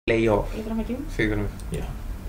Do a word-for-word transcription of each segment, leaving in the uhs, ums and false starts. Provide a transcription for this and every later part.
Playoff. ¿Lo transmitimos? Sí, creo. Ya.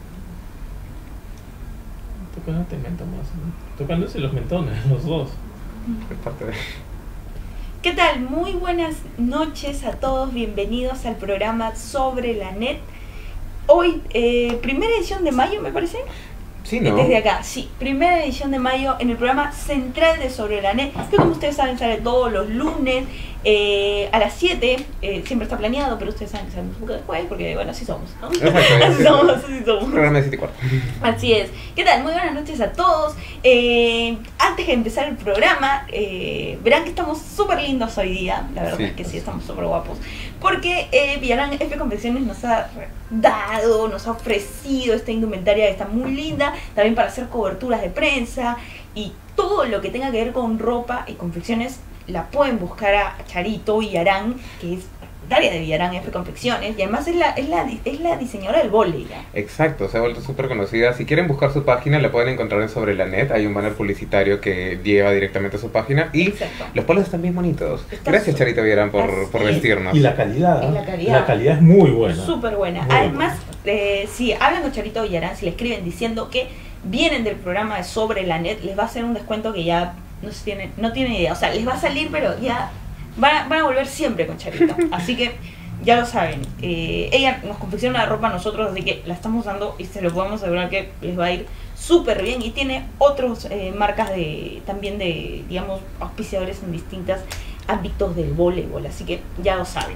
Tocándote menta más, ¿no? Tocándose los mentones, los dos. Es parte de... ¿Qué tal? Muy buenas noches a todos, bienvenidos al programa Sobre la Net. Hoy, eh, primera edición de mayo, me parece. Sí, ¿no? Desde acá, sí, primera edición de mayo en el programa central de Sobre la Net, que como ustedes saben sale todos los lunes eh, a las siete, eh, siempre está planeado, pero ustedes saben que salimos un poco después, porque bueno, así somos, ¿no? Exacto, Así somos, así somos. Programa de siete y cuarto. Así es. ¿Qué tal? Muy buenas noches a todos. Eh, antes de empezar el programa, eh, verán que estamos súper lindos hoy día. La verdad Sí, es que pues. sí, estamos súper guapos. Porque eh, Villarán F Confecciones nos ha dado, nos ha ofrecido esta indumentaria que está muy linda. También para hacer coberturas de prensa. Y todo lo que tenga que ver con ropa y confecciones la pueden buscar a Charito Villarán, que es de Villarán F Confecciones, y además es la, es la, es la diseñadora del vóley, ¿ya? Exacto, se ha vuelto súper conocida. Si quieren buscar su página, la pueden encontrar en Sobre la Net. Hay un banner publicitario que lleva directamente a su página. Y Exacto. los polos están bien bonitos. Está Gracias, su- Charito Villarán, por, Así por es. vestirnos. Y la calidad, Y la ¿eh? calidad. La calidad es muy buena. Súper buena. Muy Además, eh, si hablan con Charito Villarán, si le escriben diciendo que vienen del programa de Sobre la Net, les va a hacer un descuento que ya no se tienen, no tienen idea. O sea, les va a salir, pero ya van a, van a volver siempre con Charito. Así que ya lo saben. Eh, ella nos confecciona la ropa a nosotros, así que la estamos dando y se lo podemos asegurar que les va a ir súper bien. Y tiene otras eh, marcas de también de, digamos, auspiciadores en distintos ámbitos del voleibol. Así que ya lo saben.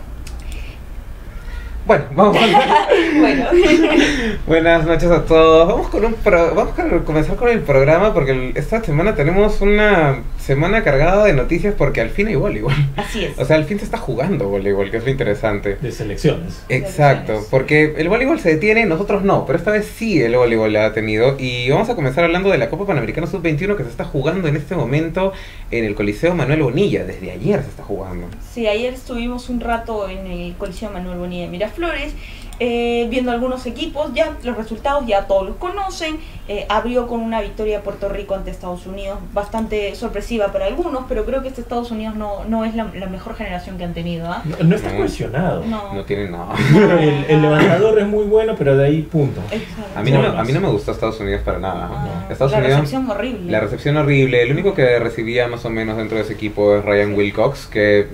Bueno, vamos a... Bueno. Buenas noches a todos. Vamos con un pro- vamos a comenzar con el programa porque el- esta semana tenemos una semana cargada de noticias porque al fin hay voleibol. Así es. O sea, al fin se está jugando voleibol, que es lo interesante. De selecciones. Exacto, porque el voleibol se detiene, nosotros no, pero esta vez sí el voleibol la ha tenido. Y vamos a comenzar hablando de la Copa Panamericana sub veintiuno que se está jugando en este momento en el Coliseo Manuel Bonilla. Desde ayer se está jugando. Sí, ayer estuvimos un rato en el Coliseo Manuel Bonilla de Miraflores, eh, viendo algunos equipos, ya los resultados ya todos los conocen. Eh, abrió con una victoria de Puerto Rico ante Estados Unidos, bastante sorpresiva para algunos, pero creo que este Estados Unidos no, no es la, la mejor generación que han tenido, ¿ah? No, no está No. cohesionado. No. No tiene nada. El, el levantador es muy bueno, pero de ahí punto. Exacto. A mí no, me, No, a mí no me gustó Estados Unidos para nada. Ah, Estados la Unidos, recepción horrible. la recepción horrible. El único que recibía más o menos dentro de ese equipo es Ryan Wilcox, que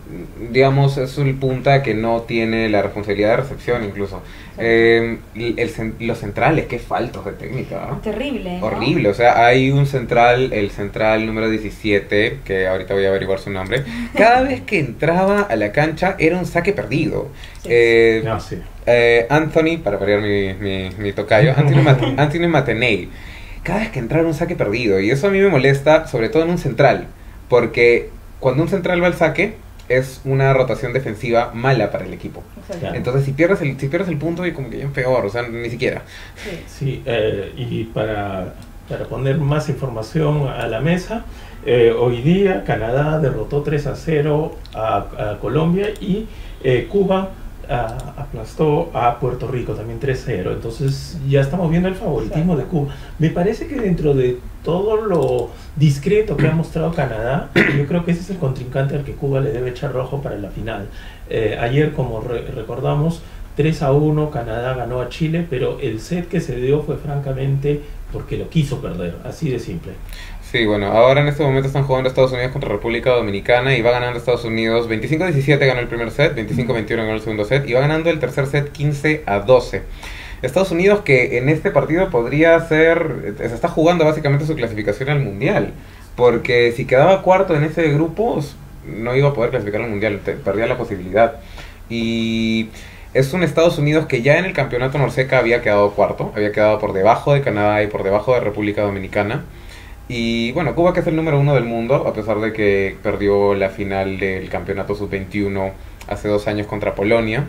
digamos es un punta que no tiene la responsabilidad de recepción incluso. Eh, el, cen- los centrales, qué faltos de técnica. ¿ah? Terrible, ¿no? Horrible, o sea, hay un central, el central número diecisiete, que ahorita voy a averiguar su nombre. Cada vez que entraba a la cancha era un saque perdido. Sí. Eh, Ah, sí. eh, Anthony, para variar mi, mi, mi tocayo, Anthony, Mat- Anthony Mateney, cada vez que entraba era un saque perdido. Y eso a mí me molesta, sobre todo en un central, porque cuando un central va al saque, es una rotación defensiva mala para el equipo. Exacto. Claro. Entonces, si pierdes el, si pierdes el punto, y como que ya es peor, o sea, ni siquiera. Sí. Sí, eh, y para, para poner más información a la mesa, eh, hoy día Canadá derrotó tres a cero a, a Colombia y eh, Cuba ah, aplastó a Puerto Rico también tres cero. Entonces ya estamos viendo el favoritismo de Cuba. Me parece que dentro de todo lo discreto que ha mostrado Canadá, yo creo que ese es el contrincante al que Cuba le debe echar rojo para la final. Eh, ayer, como re- recordamos, tres a uno Canadá ganó a Chile, pero el set que se dio fue francamente porque lo quiso perder, así de simple. Sí, bueno, ahora en este momento están jugando Estados Unidos contra República Dominicana y va ganando Estados Unidos veinticinco a diecisiete, ganó el primer set, veinticinco a veintiuno ganó el segundo set y va ganando el tercer set quince a doce. Estados Unidos, que en este partido podría ser, se está jugando básicamente su clasificación al Mundial, porque si quedaba cuarto en ese grupo no iba a poder clasificar al Mundial, te- perdía la posibilidad. Y es un Estados Unidos que ya en el campeonato Norseca había quedado cuarto, había quedado por debajo de Canadá y por debajo de República Dominicana. Y bueno, Cuba, que es el número uno del mundo, a pesar de que perdió la final del campeonato sub veintiuno hace dos años contra Polonia.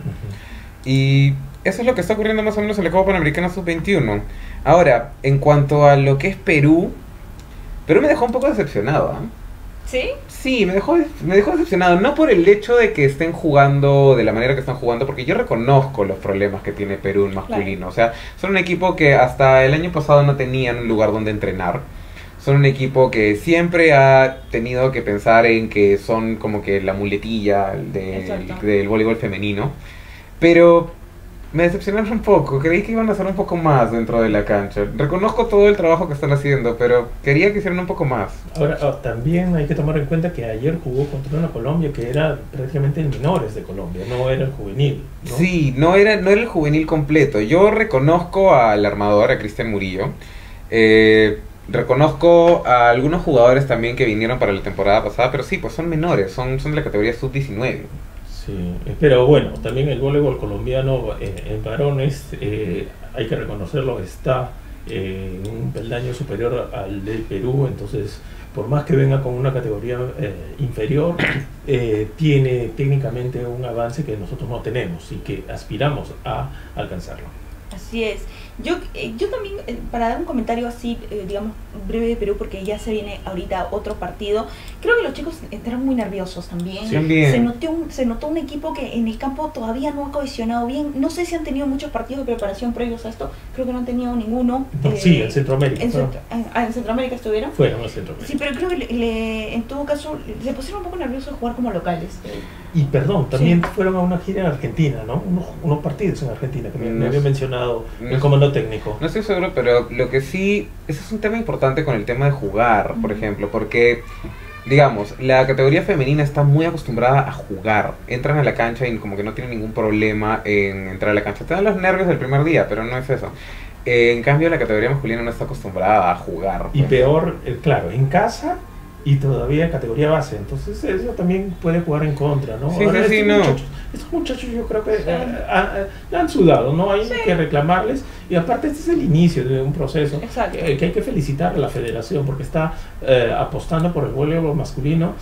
Y eso es lo que está ocurriendo más o menos en la Copa Panamericana sub veintiuno. Ahora, en cuanto a lo que es Perú, Perú me dejó un poco decepcionado, ¿ah? ¿Sí? Sí, me dejó, me dejó decepcionado, no por el hecho de que estén jugando de la manera que están jugando, porque yo reconozco los problemas que tiene Perú en masculino. O sea, son un equipo que hasta el año pasado no tenían un lugar donde entrenar. Son un equipo que siempre ha tenido que pensar en que son como que la muletilla de- Exacto. del voleibol femenino. Pero me decepcionaron un poco. Creí que iban a hacer un poco más dentro de la cancha. Reconozco todo el trabajo que están haciendo, pero quería que hicieran un poco más. Ahora, oh, también hay que tomar en cuenta que ayer jugó contra una Colombia que era prácticamente el menores de Colombia, no era el juvenil, ¿no? Sí, no era, no era el juvenil completo. Yo reconozco al armador, a Cristian Murillo. Eh, reconozco a algunos jugadores también que vinieron para la temporada pasada, pero sí, pues son menores, son, son de la categoría sub diecinueve. Sí, pero bueno, también el voleibol colombiano eh, en varones, eh, hay que reconocerlo, está eh, en un peldaño superior al del Perú, entonces por más que venga con una categoría eh, inferior, eh, tiene técnicamente un avance que nosotros no tenemos y que aspiramos a alcanzarlo. Así es. Yo, eh, yo también, eh, para dar un comentario así, eh, digamos, breve de Perú, porque ya se viene ahorita otro partido, creo que los chicos entraron muy nerviosos también. Sí, bien. Se notó, un, se notó un equipo que en el campo todavía no ha cohesionado bien. No sé si han tenido muchos partidos de preparación previos a esto, creo que no han tenido ninguno. No, eh, sí, en Centroamérica. En, fueron, Centro, ah, ¿en Centroamérica estuvieron? fueron en Centroamérica. Sí, pero creo que le, le, en todo caso se pusieron un poco nerviosos de jugar como locales. Y perdón, también Sí. fueron a una gira en Argentina, ¿no? Unos, unos partidos en Argentina que me, No me había sé. mencionado No el sé. comando técnico. No estoy seguro, pero lo que sí, ese es un tema importante con el tema de jugar, por Ujú. ejemplo, porque, digamos, la categoría femenina está muy acostumbrada a jugar. Entran a la cancha y como que no tienen ningún problema en entrar a la cancha. Te dan los nervios del primer día, pero no es eso. Eh, en cambio, la categoría masculina no está acostumbrada a jugar. Y pues. peor, eh, claro, en casa y todavía categoría base. Entonces eso también puede jugar en contra, ¿no? Sí, Ahora, sí, sí, estos no. muchachos, estos muchachos yo creo que eh, ah, ah, la han sudado, ¿no? Hay Sí. que reclamarles. Y aparte este es el inicio de un proceso Exacto. que, que hay que felicitar a la federación porque está eh, apostando por el voleibol masculino.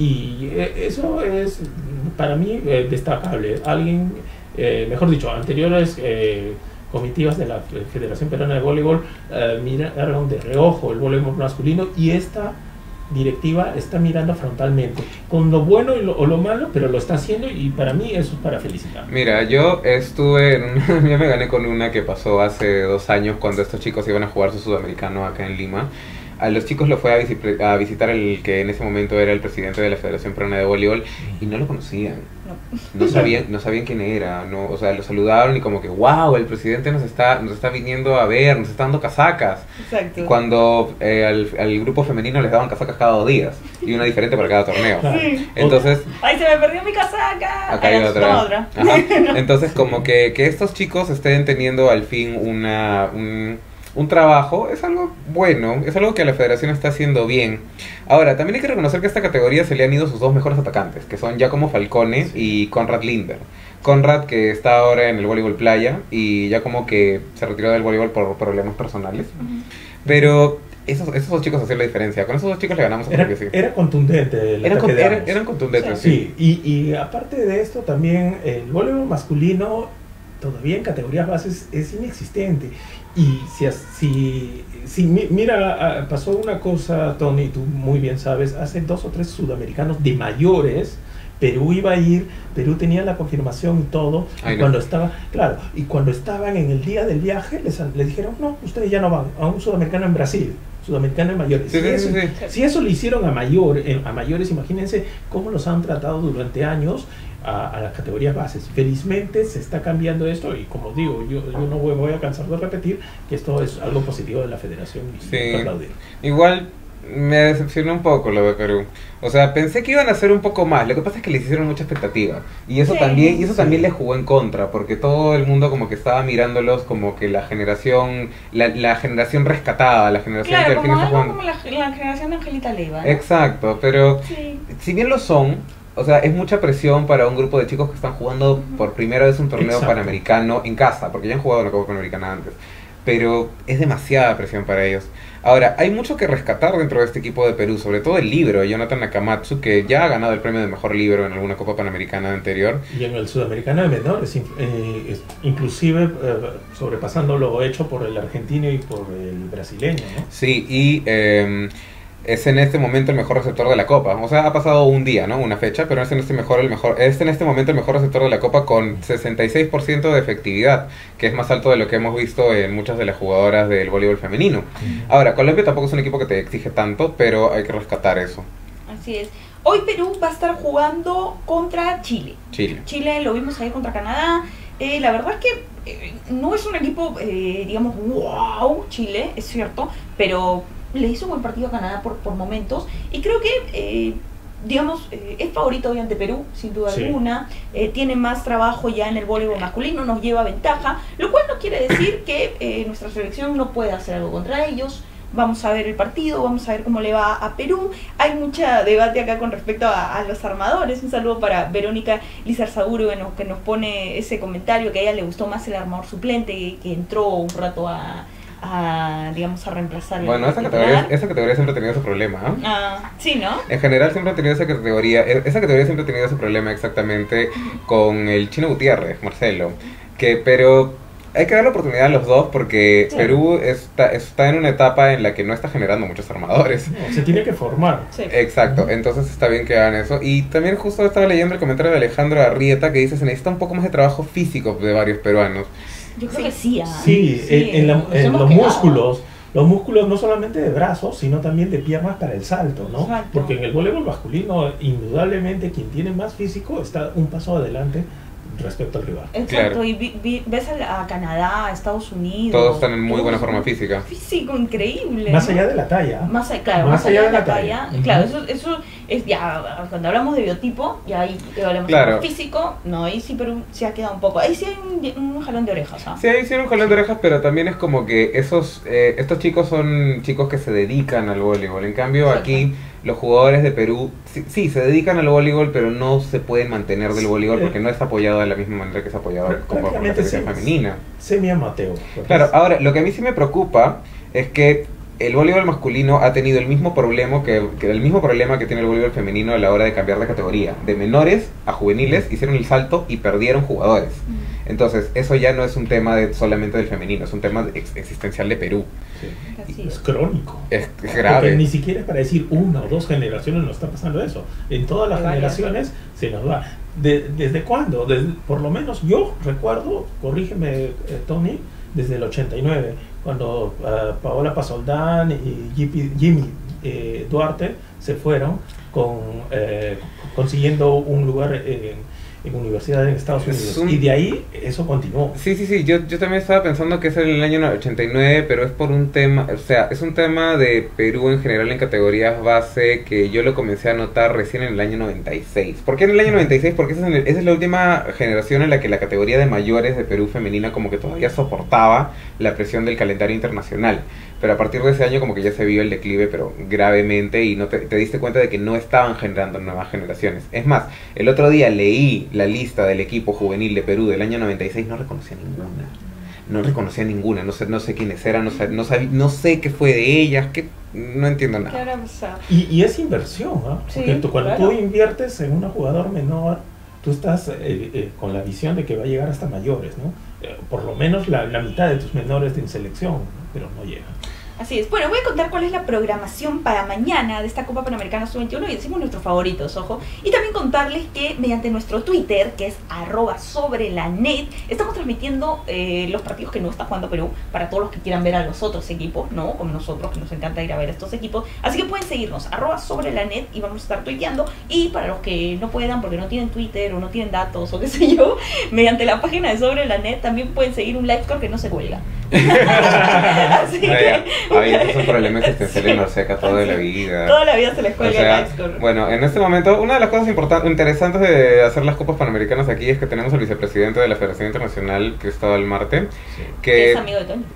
Y eh, eso es para mí eh, destacable. Alguien, eh, mejor dicho, anteriores eh, comitivas de la Federación Peruana de Voleibol eh, miraron de reojo el voleibol masculino y esta directiva está mirando frontalmente con lo bueno y lo, o lo malo, pero lo está haciendo y para mí eso es para felicitar. Mira, yo estuve en una, yo me gané con una que pasó hace dos años cuando estos chicos iban a jugar su sudamericano acá en Lima. A los chicos lo fue a, visi- a visitar el que en ese momento era el presidente de la Federación Peruana de Voleibol y no lo conocían. No. No sabían, no sabían quién era, no, o sea, lo saludaron y como que, wow, el presidente nos está, nos está viniendo a ver, nos está dando casacas. Exacto. Cuando eh, al, al grupo femenino les daban casacas cada dos días y una diferente para cada torneo. Claro. Sí. Entonces, ¡Ay, se me perdió mi casaca! acá hay Ay, otra. toma otra. Ajá. Entonces, como que, que estos chicos estén teniendo al fin una, un, un trabajo, es algo bueno, es algo que la federación está haciendo bien. Ahora, también hay que reconocer que a esta categoría se le han ido sus dos mejores atacantes, que son Giacomo Falcone y Conrad Linder. Conrad, que está ahora en el voleibol playa, y Giacomo, que se retiró del voleibol por problemas personales. Ujú. Pero esos, esos dos chicos hacían la diferencia. Con esos dos chicos le ganamos a Era, porque sí. era contundente el Eran, ataque con- de eran, ambos. eran contundentes, sí. Sí, y, y aparte de esto también el voleibol masculino todavía en categorías bases es inexistente. Y si, as- si, si mi- mira, ah, pasó una cosa, Tony, tú muy bien sabes, hace dos o tres sudamericanos de mayores, Perú iba a ir, Perú tenía la confirmación y todo, Ay, y no. cuando estaba, claro, y cuando estaban en el día del viaje, les, les dijeron, no, ustedes ya no van, a un sudamericano en Brasil, sudamericano en mayores. Sí, Si sí, eso- sí, sí. si eso lo hicieron a, mayor, eh, a mayores, imagínense cómo los han tratado durante años a, a las categorías bases. Felizmente se está cambiando esto y como digo, yo, yo no voy, voy a cansar de repetir que esto es algo positivo de la federación y Sí. hay que aplaudir. Igual me decepcionó un poco lo de Perú. O sea, pensé que iban a hacer un poco más. Lo que pasa es que les hicieron mucha expectativa. Y eso Sí. también y eso Sí. también les jugó en contra. Porque todo el mundo como que estaba mirándolos como que la generación la, la generación rescatada. La generación que Claro, al fin como está algo jugando. como la, la generación de Angelita Leiva, ¿no? Exacto, pero Sí. si bien lo son, o sea, es mucha presión para un grupo de chicos que están jugando Ujú. por primera vez un torneo Exacto. panamericano en casa, porque ya han jugado la Copa Panamericana antes. Pero es demasiada presión para ellos. Ahora, hay mucho que rescatar dentro de este equipo de Perú, sobre todo el libro de Jonathan Nakamatsu, que ya ha ganado el premio de mejor libro en alguna Copa Panamericana anterior. Y en el sudamericano de menores, in- eh, es- inclusive eh, sobrepasando lo hecho por el argentino y por el brasileño, ¿no? Sí, y eh, es en este momento el mejor receptor de la Copa. O sea, ha pasado un día, ¿no? Una fecha, pero es en este mejor el mejor es en este momento el mejor receptor de la Copa con sesenta y seis por ciento de efectividad, que es más alto de lo que hemos visto en muchas de las jugadoras del voleibol femenino. Ahora, Colombia tampoco es un equipo que te exige tanto, pero hay que rescatar eso. Así es. Hoy Perú va a estar jugando contra Chile. Chile. Chile lo vimos ayer contra Canadá. Eh, la verdad es que eh, no es un equipo, eh, digamos, wow, Chile, es cierto, pero le hizo un buen partido a Canadá por, por momentos y creo que, eh, digamos, eh, es favorito hoy ante Perú, sin duda Sí. alguna, eh, tiene más trabajo ya en el voleibol masculino, nos lleva ventaja, lo cual no quiere decir que eh, nuestra selección no pueda hacer algo contra ellos. Vamos a ver el partido, vamos a ver cómo le va a Perú. Hay mucha debate acá con respecto a, a los armadores. Un saludo para Verónica Lizarzaburu, bueno, que nos pone ese comentario que a ella le gustó más el armador suplente, que, que entró un rato a, a digamos, a reemplazar. Bueno, esa categoría, esa categoría siempre ha tenido ese problema, ¿eh? Ah, sí, ¿no? En general siempre ha tenido esa categoría, esa categoría siempre ha tenido ese problema exactamente con el Chino Gutiérrez, Marcelo, que pero hay que dar la oportunidad a los dos porque Sí. Perú está, está en una etapa en la que no está generando muchos armadores. No, se tiene que formar. Sí. Exacto, entonces está bien que hagan eso. Y también justo estaba leyendo el comentario de Alejandro Arrieta que dice se necesita un poco más de trabajo físico de varios peruanos. Yo creo que sí. ah. Sí, en, en la- nos en hemos los quedado. músculos. Los músculos no solamente de brazos, sino también de piernas para el salto, ¿no? Exacto. Porque en el voleibol masculino, indudablemente, quien tiene más físico está un paso adelante respecto al rival. Exacto, Claro. y vi- vi- ves a, a Canadá, a Estados Unidos. Todos están en muy todos buena son forma física. Físico increíble. Más ¿no? allá de la talla. Más, a- claro, más, allá de la talla, Ujú. claro, eso, eso es ya, cuando hablamos de biotipo, ya ahí hablamos Claro. de físico, no, ahí sí Perú se ha quedado un poco, ahí sí hay un, un jalón de orejas, ¿ah? Sí, ahí hicieron un jalón de orejas, pero también es como que esos eh, estos chicos son chicos que se dedican al voleibol. En cambio, Exacto. aquí los jugadores de Perú sí, sí, se dedican al voleibol, pero no se pueden mantener del voleibol Sí. porque no está apoyado de la misma manera que se apoyaba Pero como por la prácticamente selección sí. femenina. Semi-amateur. porque Claro, es- ahora lo que a mí sí me preocupa es que el voleibol masculino ha tenido el mismo problema que, que el mismo problema que tiene el voleibol femenino a la hora de cambiar de categoría. De menores a juveniles hicieron el salto y perdieron jugadores. Entonces, eso ya no es un tema de, solamente del femenino, es un tema ex- existencial de Perú. sí. Así Es es. crónico. Es, es Porque grave. ni siquiera es para decir una o dos generaciones nos está pasando eso. En todas las De varias. generaciones se nos va. De- ¿Desde cuándo? Desde- por lo menos yo recuerdo, corrígeme eh, Tony, desde el ochenta y nueve, cuando ah, Paola Pasoldán y Jimmy, Jimmy, eh, Duarte se fueron con, eh, consiguiendo un lugar en, en universidad en Estados Es Unidos. un- Y de ahí eso continuó. Sí, sí, sí, yo, yo también estaba pensando que es en el año ochenta y nueve, pero es por un tema, o sea, es un tema de Perú en general en categorías base que yo lo comencé a notar recién en el año noventa y seis. ¿Por qué en el año noventa y seis? Porque esa es, en el- esa es la última generación en la que la categoría de mayores de Perú femenina como que todavía soportaba la presión del calendario internacional. Pero a partir de ese año como que ya se vio el declive, pero gravemente, y no te, te diste cuenta de que no estaban generando nuevas generaciones. Es más, el otro día leí la lista del equipo juvenil de Perú del año noventa y seis, no reconocía ninguna. No reconocía ninguna, no sé, no sé quiénes eran, no sé, no, sabí- no sé qué fue de ellas, que no entiendo ¿Qué nada. habrá pasado? Y, y es inversión, ¿ah? Sí, Porque tú- cuando claro. tú inviertes en un jugador menor, tú estás eh, eh, con la visión de que va a llegar hasta mayores, ¿no? Eh, por lo menos la, la mitad de tus menores en selección, ¿no? Pero no llegan. Así es. Bueno, voy a contar cuál es la programación para mañana de esta Copa Panamericana sub veintiuno y decimos nuestros favoritos, ojo. Y también contarles que mediante nuestro Twitter, que es arroba sobre la net, estamos transmitiendo eh, los partidos que no está jugando Perú para todos los que quieran ver a los otros equipos, ¿no? Como nosotros, que nos encanta ir a ver a estos equipos. Así que pueden seguirnos, arroba sobre la net, y vamos a estar tuiteando. Y para los que no puedan porque no tienen Twitter o no tienen datos o qué sé yo, mediante la página de sobre la net también pueden seguir un live score que no se cuelga. Así que... Ay, ese es un problema existencial en Norseca toda la vida. Toda la vida se les O cuelga sea, el live score. bueno, en este momento, una de las cosas importantes, interesantes de hacer las Copas Panamericanas aquí es que tenemos al vicepresidente de la Federación Internacional, Cristóbal Marte, Que que... es amigo de Tony.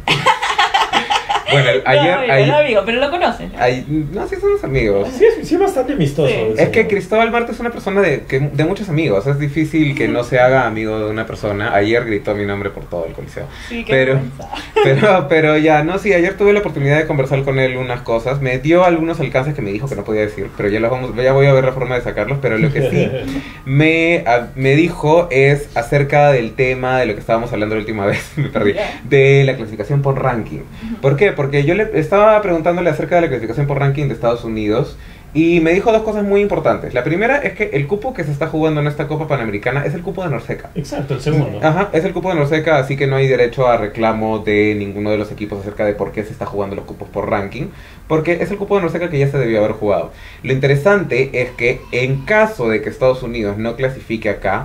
Bueno, el- ayer... no, amigo, ayer- no amigo, pero lo conocen. ay- no, sí somos amigos. Sí, es, sí es bastante amistoso. Sí. el Es que señor. Cristóbal Marte es una persona de, que, de muchos amigos. Es difícil que no se haga amigo de una persona. Ayer gritó mi nombre por todo el coliseo. Sí, qué Pero, vergüenza. pero, pero ya, no, sí, ayer tuve la oportunidad de conversar con él unas cosas. Me dio algunos alcances que me dijo que no podía decir, pero ya los vamos, ya voy a ver la forma de sacarlos. Pero lo que sí me, a- me dijo es acerca del tema de lo que estábamos hablando la última vez, me perdí, Ya. de la clasificación por ranking. ¿Por qué? Porque yo le estaba preguntándole acerca de la clasificación por ranking de Estados Unidos y me dijo dos cosas muy importantes. La primera es que el cupo que se está jugando en esta Copa Panamericana es el cupo de Norseca. Exacto, el segundo. Ajá, es el cupo de Norseca, así que no hay derecho a reclamo de ninguno de los equipos acerca de por qué se está jugando los cupos por ranking, porque es el cupo de Norseca que ya se debió haber jugado. Lo interesante es que en caso de que Estados Unidos no clasifique acá,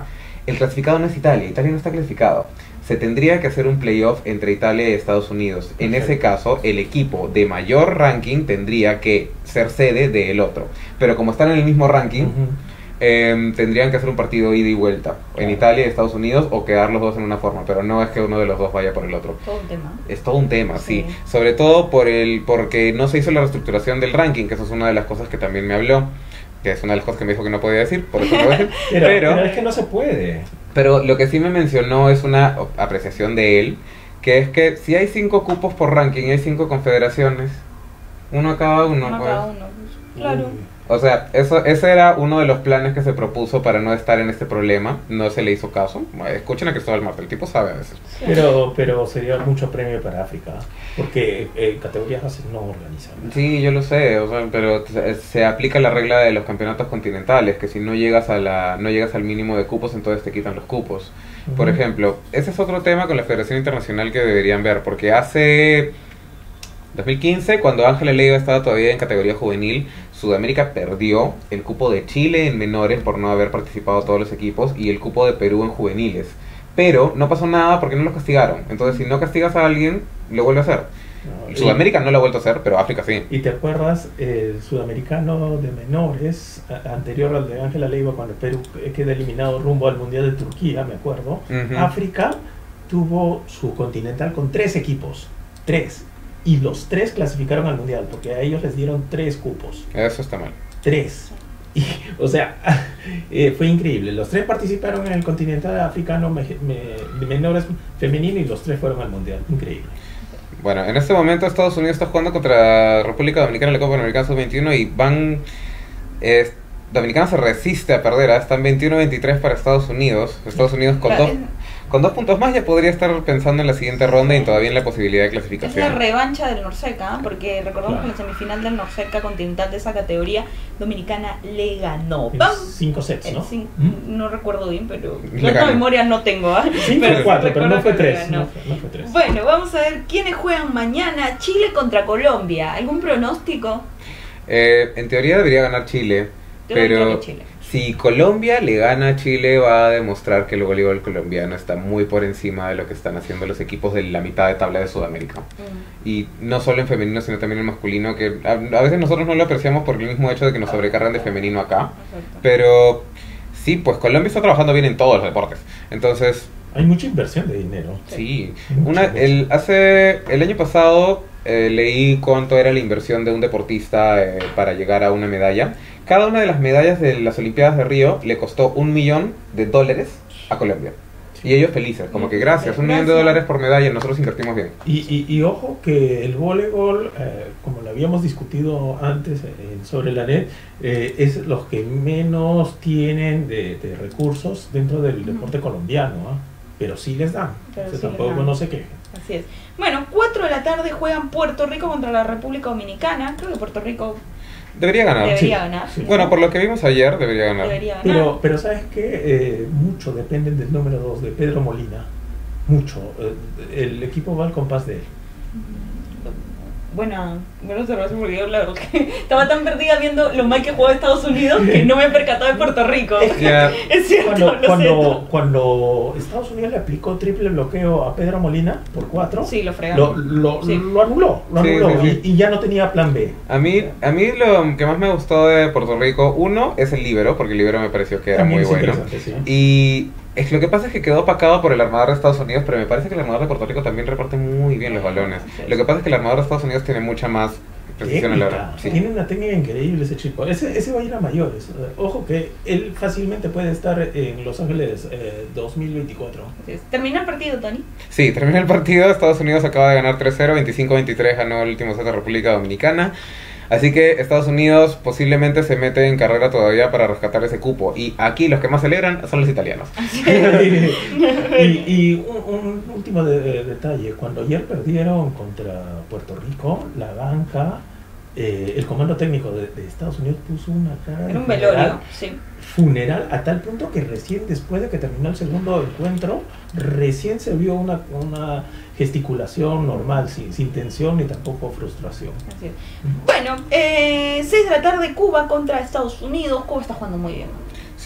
el clasificado no es Italia, Italia no está clasificado. Se tendría que hacer un playoff entre Italia y Estados Unidos. En Perfecto. ese caso, el equipo de mayor ranking tendría que ser sede del otro. Pero como están en el mismo ranking, Ujú. eh, tendrían que hacer un partido ida y vuelta en Claro. Italia y Estados Unidos, o quedar los dos en una forma, pero no es que uno de los dos vaya por el otro. Todo un tema. Es todo un tema, sí. Sí. Sobre todo por el porque no se hizo la reestructuración del ranking, que eso es una de las cosas que también me habló, que es una de las cosas que me dijo que no podía decir, por eso lo voy a decir. Pero, Pero- pero es que no se puede. Pero lo que sí me mencionó es una apreciación de él, que es que si hay cinco cupos por ranking y hay cinco confederaciones, uno a cada uno, Uno pues. cada uno. Claro. Uy. O sea, eso, ese era uno de los planes que se propuso para no estar en este problema. No se le hizo caso. Escuchen a Cristóbal Martel, el tipo sabe a veces. Sí. Pero, pero sería mucho premio para África, porque eh, categorías así no organizan. Sí, yo lo sé, o sea, pero se, se aplica la regla de los campeonatos continentales, que si no llegas a la no llegas al mínimo de cupos, entonces te quitan los cupos. Por Ujú. ejemplo, ese es otro tema con la Federación Internacional que deberían ver, porque hace dos mil quince, cuando Ángela Leiva estaba todavía en categoría juvenil, Sudamérica perdió el cupo de Chile en menores por no haber participado todos los equipos y el cupo de Perú en juveniles. Pero no pasó nada porque no los castigaron. Entonces, si no castigas a alguien, lo vuelve a hacer. No, y- Sudamérica no lo ha vuelto a hacer, pero África sí. ¿Y te acuerdas el sudamericano de menores, a- anterior al de Ángela Leiva, cuando Perú queda eliminado rumbo al Mundial de Turquía, me acuerdo? Ujú. África tuvo su continental con tres equipos, tres, y los tres clasificaron al Mundial, porque a ellos les dieron tres cupos, Eso está mal. tres. Y, o sea, eh, fue increíble. Los tres participaron en el continental africano me- me- de menores femenino y los tres fueron al Mundial. Increíble. Bueno, en este momento Estados Unidos está jugando contra República Dominicana en la Copa Panamericana sub veintiuno y van... eh, Dominicana se resiste a perder, ¿eh? Están veintiuno veintitrés para Estados Unidos. Estados Unidos con dos, con dos puntos más ya podría estar pensando en la siguiente ronda y todavía en la posibilidad de Es la clasificación. revancha del Norseca, ¿eh? Porque recordamos Claro. que en la semifinal del Norseca continental de esa categoría, Dominicana le ganó. En Vamos. cinco sets, ¿no? Sí, ¿Mm? no recuerdo bien, pero Le tanta ganó. memoria no tengo. ¿ah? Cinco o cuatro, pero no recuerdo fue que le tres. ganó. No fue, no fue tres. Bueno, vamos a ver quiénes juegan mañana. Chile contra Colombia. ¿Algún pronóstico? Eh, en teoría debería ganar Chile, Yo creo pero que Chile. si Colombia le gana a Chile va a demostrar que el voleibol colombiano está muy por encima de lo que están haciendo los equipos de la mitad de tabla de Sudamérica. Mm. Y no solo en femenino, sino también en masculino, que a, a veces nosotros no lo apreciamos por el mismo hecho de que nos sobrecargan de femenino acá. Exacto. Pero sí, pues Colombia está trabajando bien en todos los deportes. Entonces, Hay mucha inversión de dinero. sí. Mucho, Una, mucho. el, hace, el año pasado eh, leí cuánto era la inversión de un deportista eh, para llegar a una medalla. Cada una de las medallas de las Olimpiadas de Río le costó un millón de dólares a Colombia. Y ellos felices, como que gracias, un millón de Gracias. dólares por medalla, nosotros invertimos bien. Y, y, y ojo que el voleibol, eh, como lo habíamos discutido antes eh, sobre la net, eh, es los que menos tienen de, de recursos dentro del Ujú. deporte colombiano, ¿ah? Pero sí les dan. Pero O sea, sí les tampoco dan. no se quejen. Así es. Bueno, cuatro de la tarde juegan Puerto Rico contra la República Dominicana. Creo que Puerto Rico Debería ganar. debería sí, ganar. sí. ¿no? Bueno, por lo que vimos ayer, debería ganar. Debería ganar. Pero, pero ¿sabes qué? Eh, mucho dependen del número dos, de Pedro Molina. Mucho. Eh, el equipo va al compás de él. Bueno, buena observación porque yo la verdad que estaba tan perdida viendo lo mal que jugaba Estados Unidos que no me he percatado de Puerto Rico. Ya, Es cierto, Cuando, lo cuando, siento. cuando Estados Unidos le aplicó triple bloqueo a Pedro Molina por cuatro, Sí, lo fregaron. lo, lo, Sí. lo anuló, lo Sí, anuló sí, sí. Y, y ya no tenía plan B. a mí, a mí lo que más me gustó de Puerto Rico, uno, es el líbero, porque el líbero me pareció que era También muy es bueno. interesante, sí. Y es, lo que pasa es que quedó opacado por el armador de Estados Unidos, pero me parece que el armador de Puerto Rico también reparte muy bien los balones. Sí. Lo que pasa es que el armador de Estados Unidos tiene mucha más precisión en la Técnica. hora. Sí. Tiene una técnica increíble ese chico. Ese, ese va a ir a mayores. Eh, Ojo que él fácilmente puede estar en Los Ángeles eh, dos mil veinticuatro. Así es. Termina el partido, Tony. Sí, termina el partido, Estados Unidos acaba de ganar tres cero, veinticinco veintitrés ganó el último set de República Dominicana. Así que Estados Unidos posiblemente se mete en carrera todavía para rescatar ese cupo. Y aquí los que más celebran son los italianos. y y un, un último de- de- detalle, cuando ayer perdieron contra Puerto Rico, la banca, eh, el comando técnico de, de Estados Unidos puso una cara de Era un funeral, velorio, sí. funeral, a tal punto que recién después de que terminó el segundo encuentro, recién se vio una, una gesticulación normal, sin, sin tensión ni tampoco frustración. Así es. Bueno, eh, seis de la tarde Cuba contra Estados Unidos. Cuba está jugando muy bien. Sí,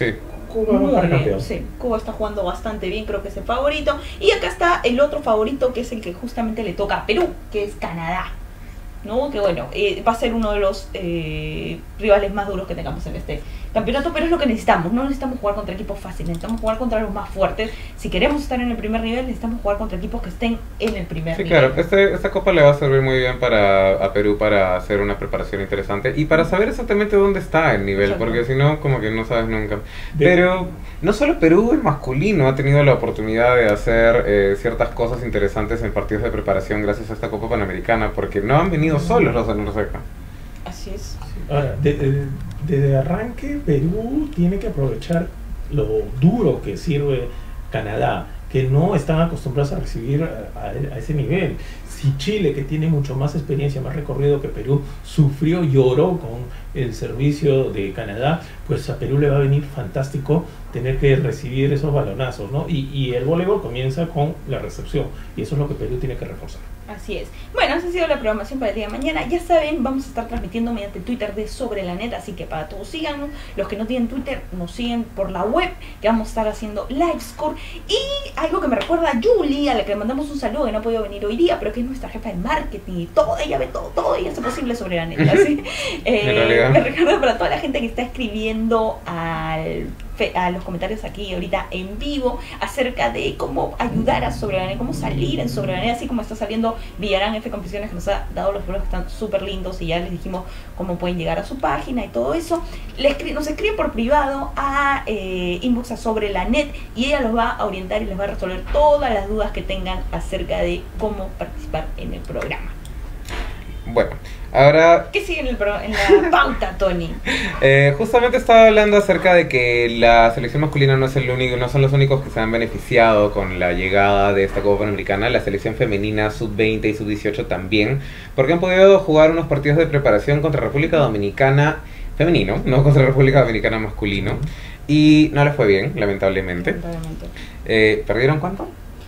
Cuba va Muy para bien, campeón. sí, Cuba está jugando bastante bien, creo que es el favorito. Y acá está el otro favorito, que es el que justamente le toca a Perú, que es Canadá, ¿no? Que bueno, eh, va a ser uno de los eh, rivales más duros que tengamos en este campeonato, pero es lo que necesitamos. No necesitamos jugar contra equipos fáciles, necesitamos jugar contra los más fuertes. Si queremos estar en el primer nivel, necesitamos jugar contra equipos que estén en el primer Sí, nivel. claro, este, esta copa le va a servir muy bien para a Perú para hacer una preparación interesante y para saber exactamente dónde está el nivel, Exacto. porque si no, como que no sabes nunca. De- Pero no solo Perú, el masculino ha tenido la oportunidad de hacer eh, ciertas cosas interesantes en partidos de preparación gracias a esta Copa Panamericana, porque no han venido solos los de Norseca. Así es. Ahora, de- de- desde arranque, Perú tiene que aprovechar lo duro que sirve Canadá, que no están acostumbrados a recibir a, a- a ese nivel. Si Chile, que tiene mucho más experiencia, más recorrido que Perú, sufrió, lloró con el servicio de Canadá, pues a Perú le va a venir fantástico tener que recibir esos balonazos, ¿no? Y, y el voleibol comienza con la recepción, y eso es lo que Perú tiene que reforzar. Así es. Bueno, esa ha sido la programación para el día de mañana. Ya saben, vamos a estar transmitiendo mediante Twitter de Sobre la Net, así que para todos síganos. Los que no tienen Twitter, nos siguen por la web, que vamos a estar haciendo live score. Y algo que me recuerda a Julie, a la que le mandamos un saludo, que no ha podido venir hoy día, pero que es nuestra jefa de marketing y todo, ella ve todo, todo, ella hace posible Sobre la Net. Así. Eh, En realidad. me recuerda para toda la gente que está escribiendo al a los comentarios aquí ahorita en vivo acerca de cómo ayudar a Sobre la Net, cómo salir en Sobre la Net, así como está saliendo Villarán F Competiciones, que nos ha dado los vuelos que están súper lindos, y ya les dijimos cómo pueden llegar a su página y todo eso. Le escri nos escriben por privado a eh, inbox a Sobre la Net, y ella los va a orientar y les va a resolver todas las dudas que tengan acerca de cómo participar en el programa. Bueno, ahora ¿Qué sigue en, el pro en la pauta, Tony? Eh, justamente estaba hablando acerca de que la selección masculina no es el único, no son los únicos que se han beneficiado con la llegada de esta Copa Panamericana. La selección femenina sub veinte y sub dieciocho también, porque han podido jugar unos partidos de preparación contra República Dominicana femenino, no contra República Dominicana masculino, y no les fue bien, lamentablemente. Lamentablemente. Eh, ¿Perdieron cuánto?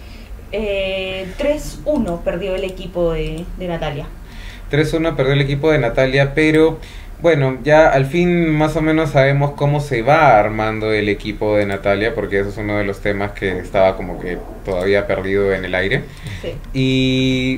Eh, tres uno perdió el equipo de, de Natalia. tres uno perdió el equipo de Natalia, pero bueno, ya al fin más o menos sabemos cómo se va armando el equipo de Natalia, porque eso es uno de los temas que estaba como que todavía perdido en el aire. Sí. Y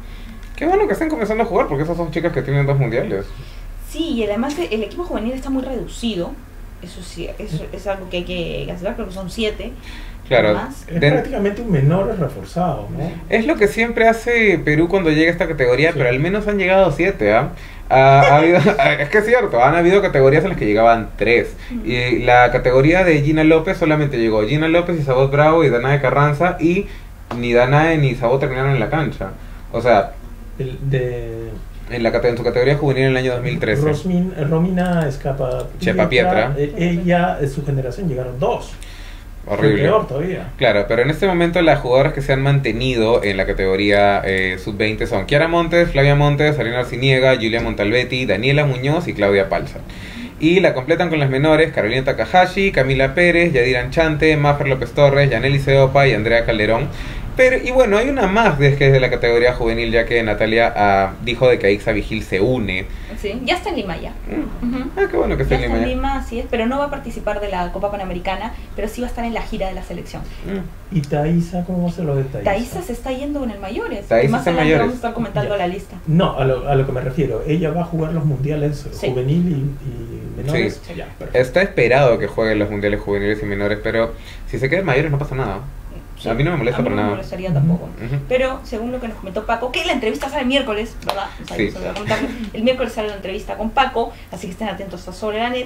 qué bueno que estén comenzando a jugar, porque esas son chicas que tienen dos mundiales. Sí, y además el equipo juvenil está muy reducido. Eso sí, eso es algo que hay que hacer, creo que son siete. Claro, Más. Es de- prácticamente un menor reforzado, ¿no? es lo que siempre hace Perú cuando llega a esta categoría, Sí. pero al menos han llegado siete, ¿ah? Ha, ha habido, es que es cierto, han habido categorías en las que llegaban tres. Y la categoría de Gina López solamente llegó Gina López, Isabot Bravo y Danae Carranza, y ni Danae ni Isabot terminaron en la cancha. O sea, El de en, la, cate- en su categoría juvenil en el año dos mil trece. Rosmin, Romina Escapa Chepa Pietra. eh, ella, en su generación llegaron dos. Horrible. Peor todavía. Claro, pero en este momento las jugadoras que se han mantenido en la categoría eh, sub veinte son Kiara Montes, Flavia Montes, Arena Arciniega, Julia Montalbetti, Daniela Muñoz y Claudia Palza. Y la completan con las menores Carolina Takahashi, Camila Pérez, Yadira Anchante, Mafer López Torres, Yaneli Seopa y Andrea Calderón. Pero, y bueno, hay una más de, que es de la categoría juvenil, ya que Natalia ah, dijo de que Aixa Vigil se une. Sí, ya está en Lima ya. Mm. Ujú. Ah, qué bueno que esté Ya en está Lima. en ya. Lima, así es, pero no va a participar de la Copa Panamericana, pero sí va a estar en la gira de la selección. Mm. ¿Y Taisa? ¿Cómo va a ser lo de Taisa? Taisa se está yendo en el Mayores. Taisa y más está en adelante Mayores. vamos a estar comentando Ya. la lista. No, a lo, a lo que me refiero. Ella va a jugar los mundiales Sí. juvenil y, y menores. Sí. Ya, perfecto. Está esperado que juegue los mundiales juveniles y menores, pero si se quedan mayores no pasa nada. Sí. A mí no me molesta A mí para no nada. me molestaría tampoco. Ujú. Pero según lo que nos comentó Paco, que la entrevista sale el miércoles, ¿verdad? O sea, Sí. se lo voy a comentar. El miércoles sale la entrevista con Paco, así que estén atentos a Sobre la Net.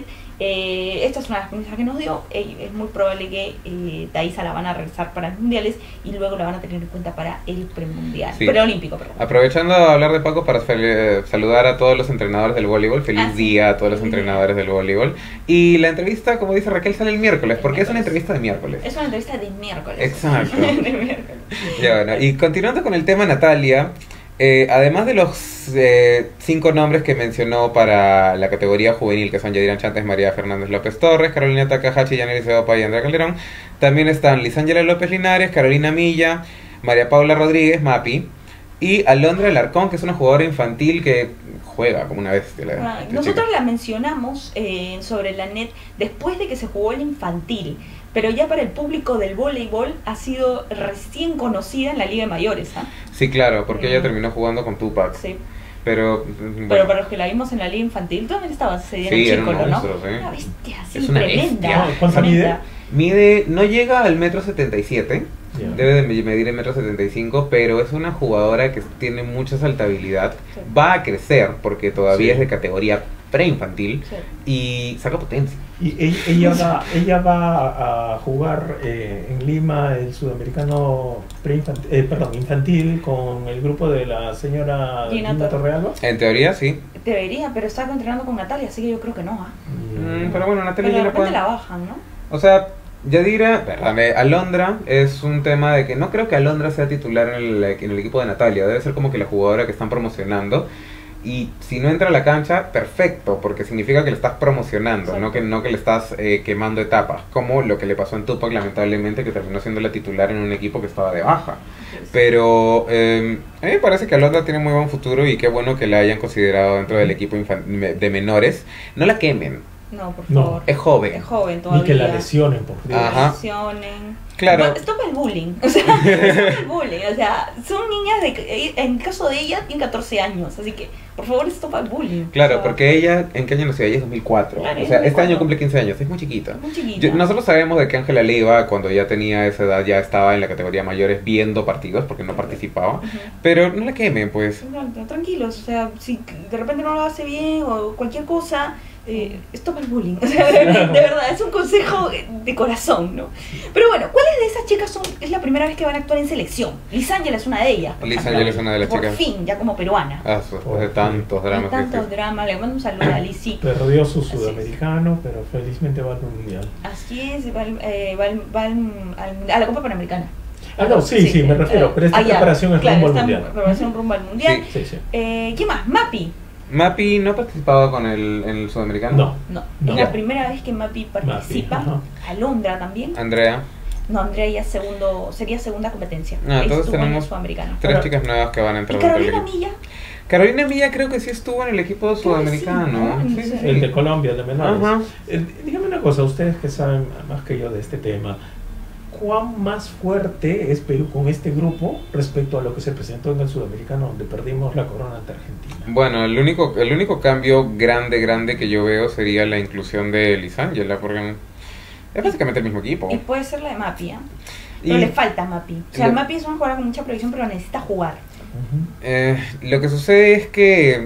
Eh, esta es una de las premisas que nos dio. Eh, es muy probable que eh, Taisa la van a regresar para los mundiales y luego la van a tener en cuenta para el premundial. Sí. Preolímpico, perdón. Aprovechando de hablar de Paco para fel- saludar a todos los entrenadores del voleibol, feliz Ah, sí. día a todos los Feliz día. entrenadores del voleibol. Y la entrevista, como dice Raquel, sale el miércoles, porque es una entrevista de miércoles. Es una entrevista de miércoles. Exacto. De miércoles. Ya, bueno, y continuando con el tema Natalia, eh, además de los eh, cinco nombres que mencionó para la categoría juvenil, que son Yadira Chantes, María Fernández López Torres, Carolina Takahashi, Yaneli Seopa y Andrea Calderón, también están Lisángela López Linares, Carolina Milla, María Paula Rodríguez, Mapi, Y Alondra Alarcón, que es una jugadora infantil que juega como una bestia. La, Ah, esta nosotros chica. la mencionamos eh, sobre la net después de que se jugó el infantil, pero ya para el público del voleibol ha sido recién conocida en la Liga de Mayores. ¿Ah? Sí, claro, porque ella Mm. terminó jugando con Tupac. Sí. Pero, bueno, Pero para los que la vimos en la Liga Infantil, tú también estabas se Sí, era un chico, ¿no? monstruo, sí. Una bestia así, Es una tremenda. bestia. ¿Cuánto tremenda. mide, no llega al metro setenta y siete. Ya. Debe de medir el metro setenta y cinco, pero es una jugadora que tiene mucha saltabilidad. Sí. Va a crecer porque todavía Sí. es de categoría preinfantil Sí. y saca potencia. Y ella, ella va, ella va a jugar eh, en Lima el sudamericano preinfantil, eh, perdón, infantil con el grupo de la señora Gina Gina Tor- Torrealba. En teoría sí. Debería, pero está entrenando con Natalia, así que yo creo que no. ¿Ah? Mm, pero bueno, Natalia Pero de ya la repente puede. la bajan, ¿no? O sea, Yadira, perdón, eh, Alondra es un tema de que no creo que Alondra sea titular en el, en el equipo de Natalia. Debe ser como que la jugadora que están promocionando. Y si no entra a la cancha, perfecto, porque significa que le estás promocionando, no que, no que le estás eh, quemando etapas, como lo que le pasó en Tupac, lamentablemente, que terminó siendo la titular en un equipo que estaba de baja. Pero eh, a mí me parece que Alondra tiene muy buen futuro y qué bueno que la hayan considerado dentro del equipo infan- de menores. No la quemen, No, por No. favor. es joven. Es joven todavía. Ni que la lesionen, por Dios. Ajá. Lesionen. Claro. No, stop el bullying. O sea, stop el bullying. O sea, son niñas de. En el caso de ella, tienen catorce años. Así que, por favor, stop el bullying. Claro, O sea, porque ella, ¿en qué año nació? Ella es dos mil cuatro. Claro, O es sea, este dos mil cuatro. año cumple quince años, es muy chiquita. Muy chiquita. Yo- nosotros sabemos de que Ángela Leiva, cuando ya tenía esa edad, ya estaba en la categoría mayores viendo partidos porque no participaba. Ujú. Pero no la quemen, pues. No, no, tranquilos, o sea, si de repente no lo hace bien o cualquier cosa, eh, stop el bullying. O sea, de, de verdad, es un consejo de corazón, ¿no? Pero bueno, ¿cuáles de esas chicas son? Es la primera vez que van a actuar en selección. Liz Ángela es una de ellas. por Liz ejemplo. Ángel es una de las Por chicas. fin, ya como peruana. Ah, su- después de tantos Hay dramas que tantos existen. dramas, le mando un saludo a Liz, sí. Perdió su Así es. sudamericano, pero felizmente va al mundial. Así es, va, al- eh, va, al- va al- al- a la Copa Panamericana. Ah, no, sí, sí, me refiero, pero esta Ah, ya, preparación es claro, rumbo al esta mundial. preparación rumbo al mundial. Sí, sí. Eh, ¿Qué más? Mapi. Mapi no participaba con el, en el sudamericano. No. No, No. es la primera vez que Mapi participa. Mapi, ajá. Alondra también. Andrea. No, Andrea ya segundo, sería segunda competencia. Ah, Ahí entonces estuvo en el tenemos sudamericano. Tres Ahora- chicas nuevas que van a ¿Y entrar dentro del Carolina equipo. Milla? Carolina Milla creo que sí estuvo en el equipo sudamericano. ¿no? Sí, sí, sí. El de Colombia, el de menores. Ajá. Eh, dígame una cosa, ustedes que saben más que yo de este tema, ¿cuán más fuerte es Perú con este grupo respecto a lo que se presentó en el sudamericano donde perdimos la corona ante Argentina? Bueno, el único, el único cambio grande, grande que yo veo sería la inclusión de Lisángela, porque es básicamente el mismo equipo. Y puede ser la de Mapi, ¿eh? Y, Pero le falta Mapi. O sea, Le- Mapi es una jugadora con mucha proyección, pero necesita jugar. Ujú. eh, lo que sucede es que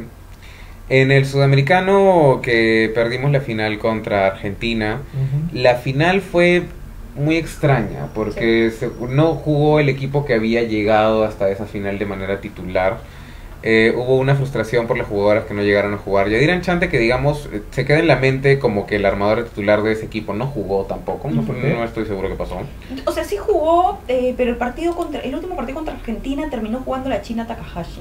en el sudamericano que perdimos la final contra Argentina, Ujú. la final fue muy extraña porque se- no jugó el equipo que había llegado hasta esa final de manera titular. Eh, hubo una frustración por las jugadoras que no llegaron a jugar. Yadira Enchante, que digamos, eh, se queda en la mente como que el armador titular de ese equipo no jugó tampoco. No, ¿Por qué? no estoy seguro qué pasó. O sea, sí jugó, eh, pero el partido contra el último partido contra Argentina terminó jugando la China Takahashi.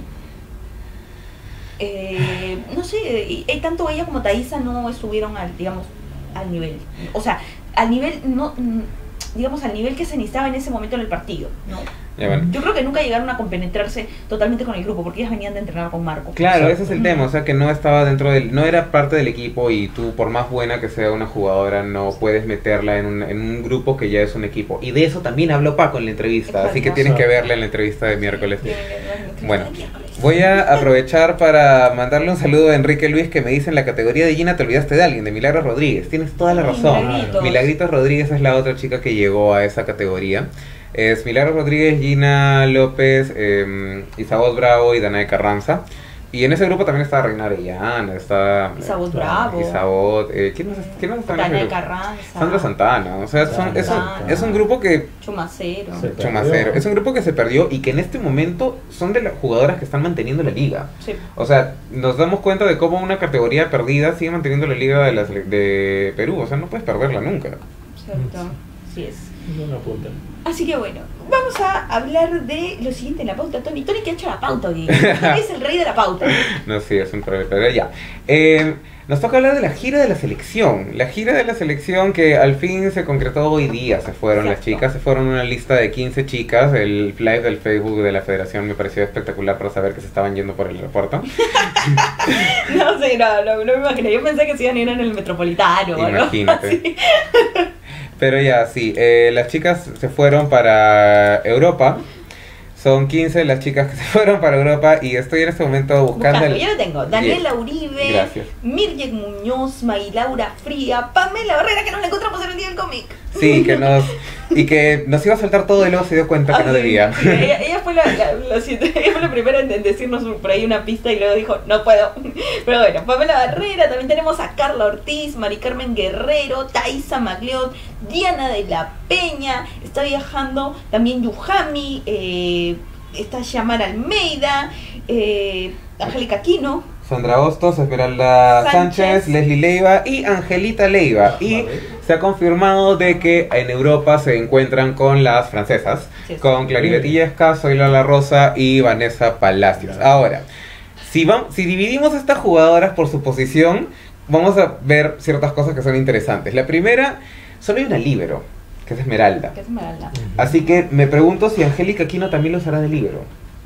Eh, no sé, y, y tanto ella como Thaisa no estuvieron al, digamos, al nivel. O sea, al nivel, no, mm, digamos, al nivel que se necesitaba en ese momento en el partido, ¿no? Ya, bueno. Yo creo que nunca llegaron a compenetrarse totalmente con el grupo, porque ellas venían de entrenar con Marco. Claro, Exacto. ese es el tema, o sea que no estaba dentro del, no era parte del equipo y tú por más buena que sea una jugadora no puedes meterla en un, en un grupo que ya es un equipo. Y de eso también habló Paco en la entrevista, así que Exacto. tienen que verla en la entrevista de miércoles. Tienen que- tienen que- Bueno, miércoles. voy a aprovechar para mandarle un saludo a Enrique Luis que me dice en la categoría de Gina te olvidaste de alguien, de Milagros Rodríguez. Tienes toda la Ay, razón. Milagritos. Milagritos Rodríguez es la otra chica que llegó a esa categoría. Es Milagros Rodríguez, Gina López, eh, Isabel Bravo y Danae Carranza. Y en ese grupo también está Reina Arellana, está Isabel Claro, Bravo, Isabel, eh, ¿quién más, quién más está en ese Danae grupo? Carranza, Sandra Santana, o sea, son, es, un, Santana. es un grupo que Chumacero. Sí. Chumacero. Es un grupo que se perdió y que en este momento son de las jugadoras que están manteniendo la liga. Sí. O sea, nos damos cuenta de cómo una categoría perdida sigue manteniendo la liga de, las, de Perú. O sea, no puedes perderla nunca. Cierto, así es. Buena punta. Así que bueno, vamos a hablar de lo siguiente en la pauta, Tony. Tony que ha hecho la pauta hoy. Es el rey de la pauta. No, sí, es un problema, pero ya. Eh, nos toca hablar de la gira de la selección. La gira de la selección que al fin se concretó hoy día. Se fueron Exacto. las chicas, se fueron una lista de quince chicas. El live del Facebook de la federación me pareció espectacular para saber que se estaban yendo por el aeropuerto. No sé, no, no, no me imaginé. Yo pensé que se iban a ir en el Metropolitano. Imagínate. ¿No? Sí. Pero ya, sí, eh, las chicas se fueron para Europa. Son quince las chicas que se fueron para Europa y estoy en este momento buscando... Buscando, el... yo lo tengo. Daniela Uribe, Gracias. Mirjek Muñoz, Maylaura Fría, Pamela Barrera, que nos la encontramos en el día del cómic. Sí, que nos... Y que nos iba a saltar todo y luego se dio cuenta que Ah, no sí, debía. sí, ella, ella fue la, la, la siete- ella fue la primera en decirnos por ahí una pista y luego dijo, no puedo. Pero bueno, Pamela Barrera, también tenemos a Carla Ortiz, Mari Carmen Guerrero, Thaisa Magliot, Diana de la Peña, está viajando también Yuhami, eh, está Yamara Almeida, eh, Angélica Quino. Sandra Hostos, Esmeralda Sánchez, Sánchez, Leslie Leiva y Angelita Leiva. Y se ha confirmado de que en Europa se encuentran con las francesas, Sí, sí. con Claribet Illescas, Zoila La Rosa y Vanessa Palacios. Ahora, si, vamos, si dividimos estas jugadoras por su posición, vamos a ver ciertas cosas que son interesantes. La primera, solo hay una líbero, que es Esmeralda. Que es Esmeralda. Así que me pregunto si Angélica Quino también lo usará de líbero.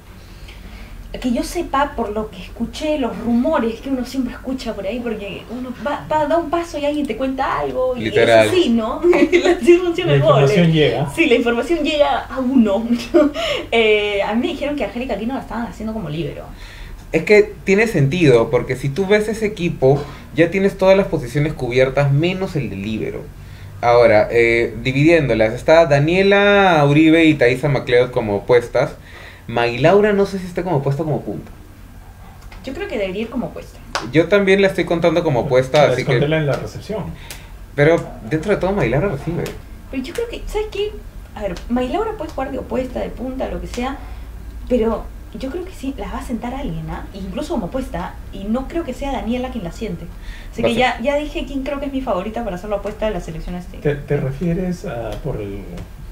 Que yo sepa, por lo que escuché, los rumores que uno siempre escucha por ahí, porque uno va, va a dar un paso y alguien te cuenta algo, y Literal. es así, ¿no? Así funciona La el vole. información llega. Sí, la información llega a uno. eh, a mí me dijeron que Angélica Quino la estaban haciendo como líbero. Es que tiene sentido, porque si tú ves ese equipo, ya tienes todas las posiciones cubiertas menos el de líbero. Ahora, eh, dividiéndolas, está Daniela Uribe y Thaisa Macleod como opuestas. Maylaura no sé si está como opuesta o como punta. Yo creo que debería ir como puesta. Yo también la estoy contando como opuesta, Para así que... esconderla en la recepción. Pero dentro de todo Maylaura recibe. Pero yo creo que, ¿sabes qué? A ver, Maylaura puede jugar de opuesta, de punta, lo que sea, pero yo creo que sí, la va a sentar alguien, ¿ah? Incluso como opuesta, y no creo que sea Daniela quien la siente. Así Va que a ya, ya dije quién creo que es mi favorita para hacer la opuesta de la selección este. ¿Te, te refieres a por el,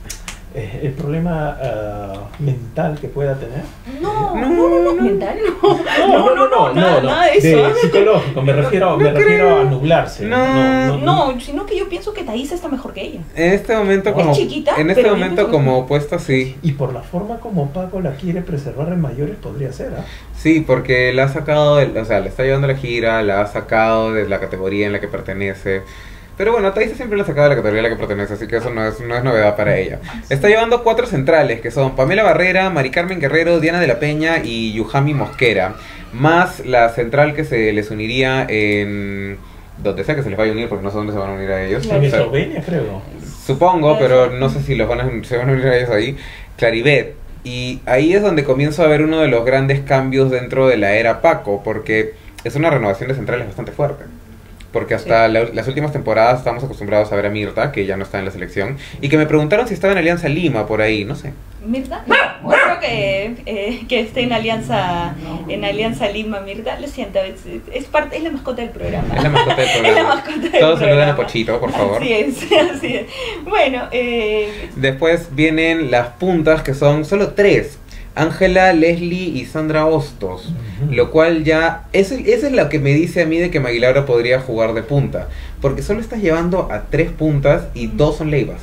eh, el problema ah, mental que pueda tener? No, No, no, no, no, no. mental, No, no, no, no, nada, no, no, nada de eso. psicológico, me refiero, me no refiero creo. a nublarse. No, No, sino que yo pienso que Thaisa está mejor que ella. En este momento Es como... chiquita, en este pero yo momento pienso que- como opuesta sí. Y por la forma como Paco la quiere preservar en mayores podría ser, ¿ah? Sí, porque la ha sacado, del- o sea, le está llevando la gira, la ha sacado de la categoría en la que pertenece. Pero bueno, Thaisa siempre la ha sacado de la categoría en la que pertenece, así que eso no es, no es novedad para ella. Está llevando cuatro centrales, que son Pamela Barrera, Mari Carmen Guerrero, Diana de la Peña y Yuhami Mosquera. Más la central que se les uniría en... donde sea que se les vaya a unir, porque no sé dónde se van a unir a ellos. Claro. En O sea, Eslovenia, creo. supongo, pero no sé si los van a, se van a unir a ellos ahí. Claribet. Y ahí es donde comienzo a ver uno de los grandes cambios dentro de la era Paco, porque es una renovación de centrales bastante fuerte. Porque hasta Sí. la- las últimas temporadas estamos acostumbrados a ver a Mirta, que ya no está en la selección, y que me preguntaron si estaba en Alianza Lima por ahí, no sé. Mirta, no, no creo que, eh, que esté en Alianza en Alianza Lima, Mirta. Lo siento, es, es parte, es la mascota del programa. Es la mascota del Es la programa. mascota del Todos saluden a programa. Pochito, por favor. Así es, así es. Bueno, eh, Después vienen las puntas, que son solo tres. Ángela, Leslie y Sandra Hostos. Ujú. Lo cual ya... Eso, eso es lo que me dice a mí de que Maylaura podría jugar de punta. Porque solo estás llevando a tres puntas y dos son Leivas.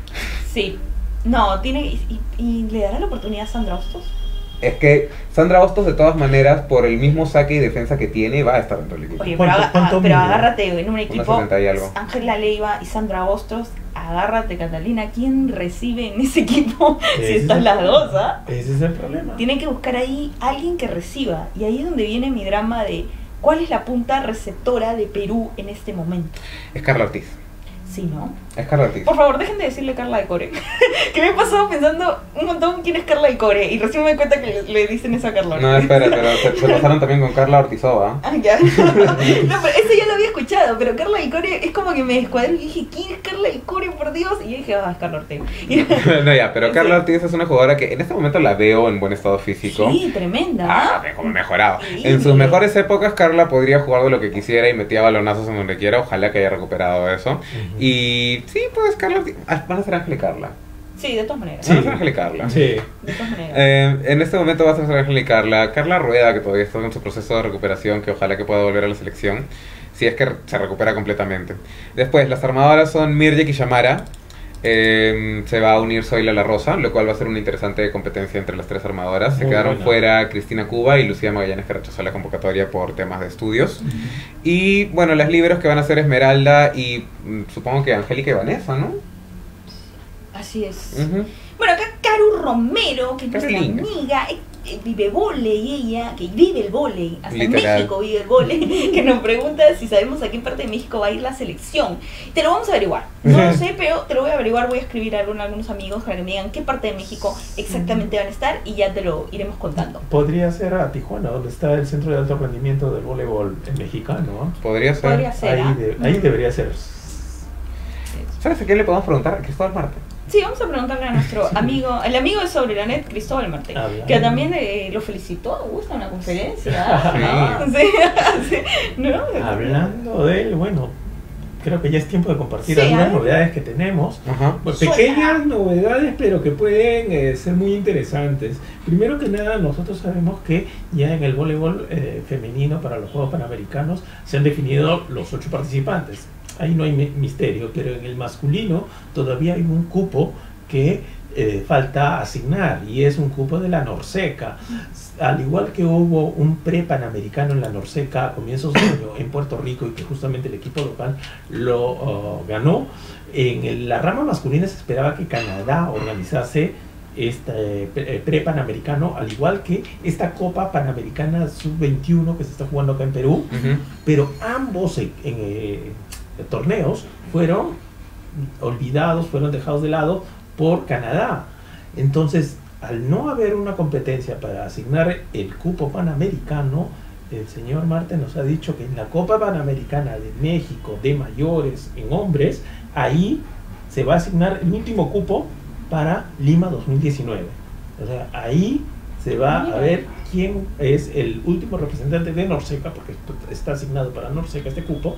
sí. No, tiene. Y, y le dará la oportunidad a Sandra Hostos? Es que Sandra Hostos, de todas maneras, por el mismo saque y defensa que tiene, va a estar dentro del equipo. Oye, pero, ¿Cuánto- aga- cuánto ah, pero mide? agárrate en un equipo. setenta y algo. Ángela Leiva y Sandra Hostos, agárrate, Catalina. ¿Quién recibe en ese equipo si Ese es están el las problema. dos, ah? Ese es el problema. Tienen que buscar ahí alguien que reciba. Y ahí es donde viene mi drama de cuál es la punta receptora de Perú en este momento. Es Carla Ortiz. Sí, ¿no? Es Carla Ortiz. Por favor, dejen de decirle Carla de Core. Que me he pasado pensando un montón quién es Carla de Core. Y recién me doy cuenta que le, le dicen eso a Carla. No, espera, pero se, se pasaron también con Carla Ortizova. Ah, ya. No, pero eso ya lo había escuchado, pero Carla del Core es como que me descuadró y dije, ¿quién es Carla del Core, por Dios? Y yo dije, ah, es Carla Ortega. Y- No, ya, pero Carla Sí. Ortiz es una jugadora que en este momento la veo en buen estado físico. Sí, tremenda. Ah, ve como mejorado. Sí. En sus mejores épocas, Carla podría jugar de lo que quisiera y metía balonazos en donde quiera. Ojalá que haya recuperado eso. Ujú. Y sí, pues Carla, van a ser Ángel y Carla. Sí, de todas maneras. Sí. Van a ser Ángel y Carla. Sí. De todas maneras. Eh, en este momento va a ser Ángel y Carla. Carla Rueda, que todavía está en su proceso de recuperación, que ojalá que pueda volver a la selección, si es que se recupera completamente. Después, las armadoras son Mirjek y Shamara. Eh, se va a unir Zoila La Rosa, lo cual va a ser una interesante competencia entre las tres armadoras. Se Muy quedaron buena. fuera Cristina Cuba y Lucía Magallanes, que rechazó la convocatoria por temas de estudios. Y bueno, las liberos que van a ser Esmeralda y mm, supongo que Angélica y Vanessa, ¿no? Así es. Ujú. Bueno, acá Caru Romero, que es nuestra Carolina. amiga, eh, eh, vive volei ella, que vive el volei, hasta en Literal. México vive el volei, que nos pregunta si sabemos a qué parte de México va a ir la selección. Te lo vamos a averiguar. No lo sé, pero te lo voy a averiguar, voy a escribir a algún- algunos amigos para que me digan qué parte de México exactamente van a estar y ya te lo iremos contando. Podría ser a Tijuana, donde está el centro de alto rendimiento del voleibol mexicano. ¿Ah? Podría ser. Podría ser. Ahí, ¿ah? de- ahí Mm. debería ser. ¿Sabes a quién le podemos preguntar? A Cristóbal Marte. Sí, vamos a preguntarle a nuestro amigo, el amigo de Sobre la Net, Cristóbal Marte, Ah, bien. que también eh, lo felicitó, gusta una conferencia. Sí. ¿No? Sí, sí, ¿no? Hablando de él, bueno, creo que ya es tiempo de compartir Sí, algunas ¿eh? novedades que tenemos. Ajá. Pues Suelta. pequeñas novedades, pero que pueden eh, ser muy interesantes. Primero que nada, nosotros sabemos que ya en el voleibol eh, femenino para los Juegos Panamericanos se han definido los ocho participantes. Ahí no hay mi- misterio, pero en el masculino todavía hay un cupo que eh, falta asignar y es un cupo de la Norseca. Al igual que hubo un pre-panamericano en la Norseca a comienzos de año en Puerto Rico y que justamente el equipo local lo uh, ganó, en el- la rama masculina se esperaba que Canadá organizase este pre- pre-panamericano, al igual que esta Copa Panamericana sub veintiuno que se está jugando acá en Perú, Ujú. pero ambos en, en, eh, torneos fueron olvidados, fueron dejados de lado por Canadá. Entonces, al no haber una competencia para asignar el cupo panamericano, el señor Marte nos ha dicho que en la Copa Panamericana de México de mayores en hombres, ahí se va a asignar el último cupo para Lima dos mil diecinueve. O sea, ahí se va a ver quién es el último representante de Norseca, porque está asignado para Norseca este cupo.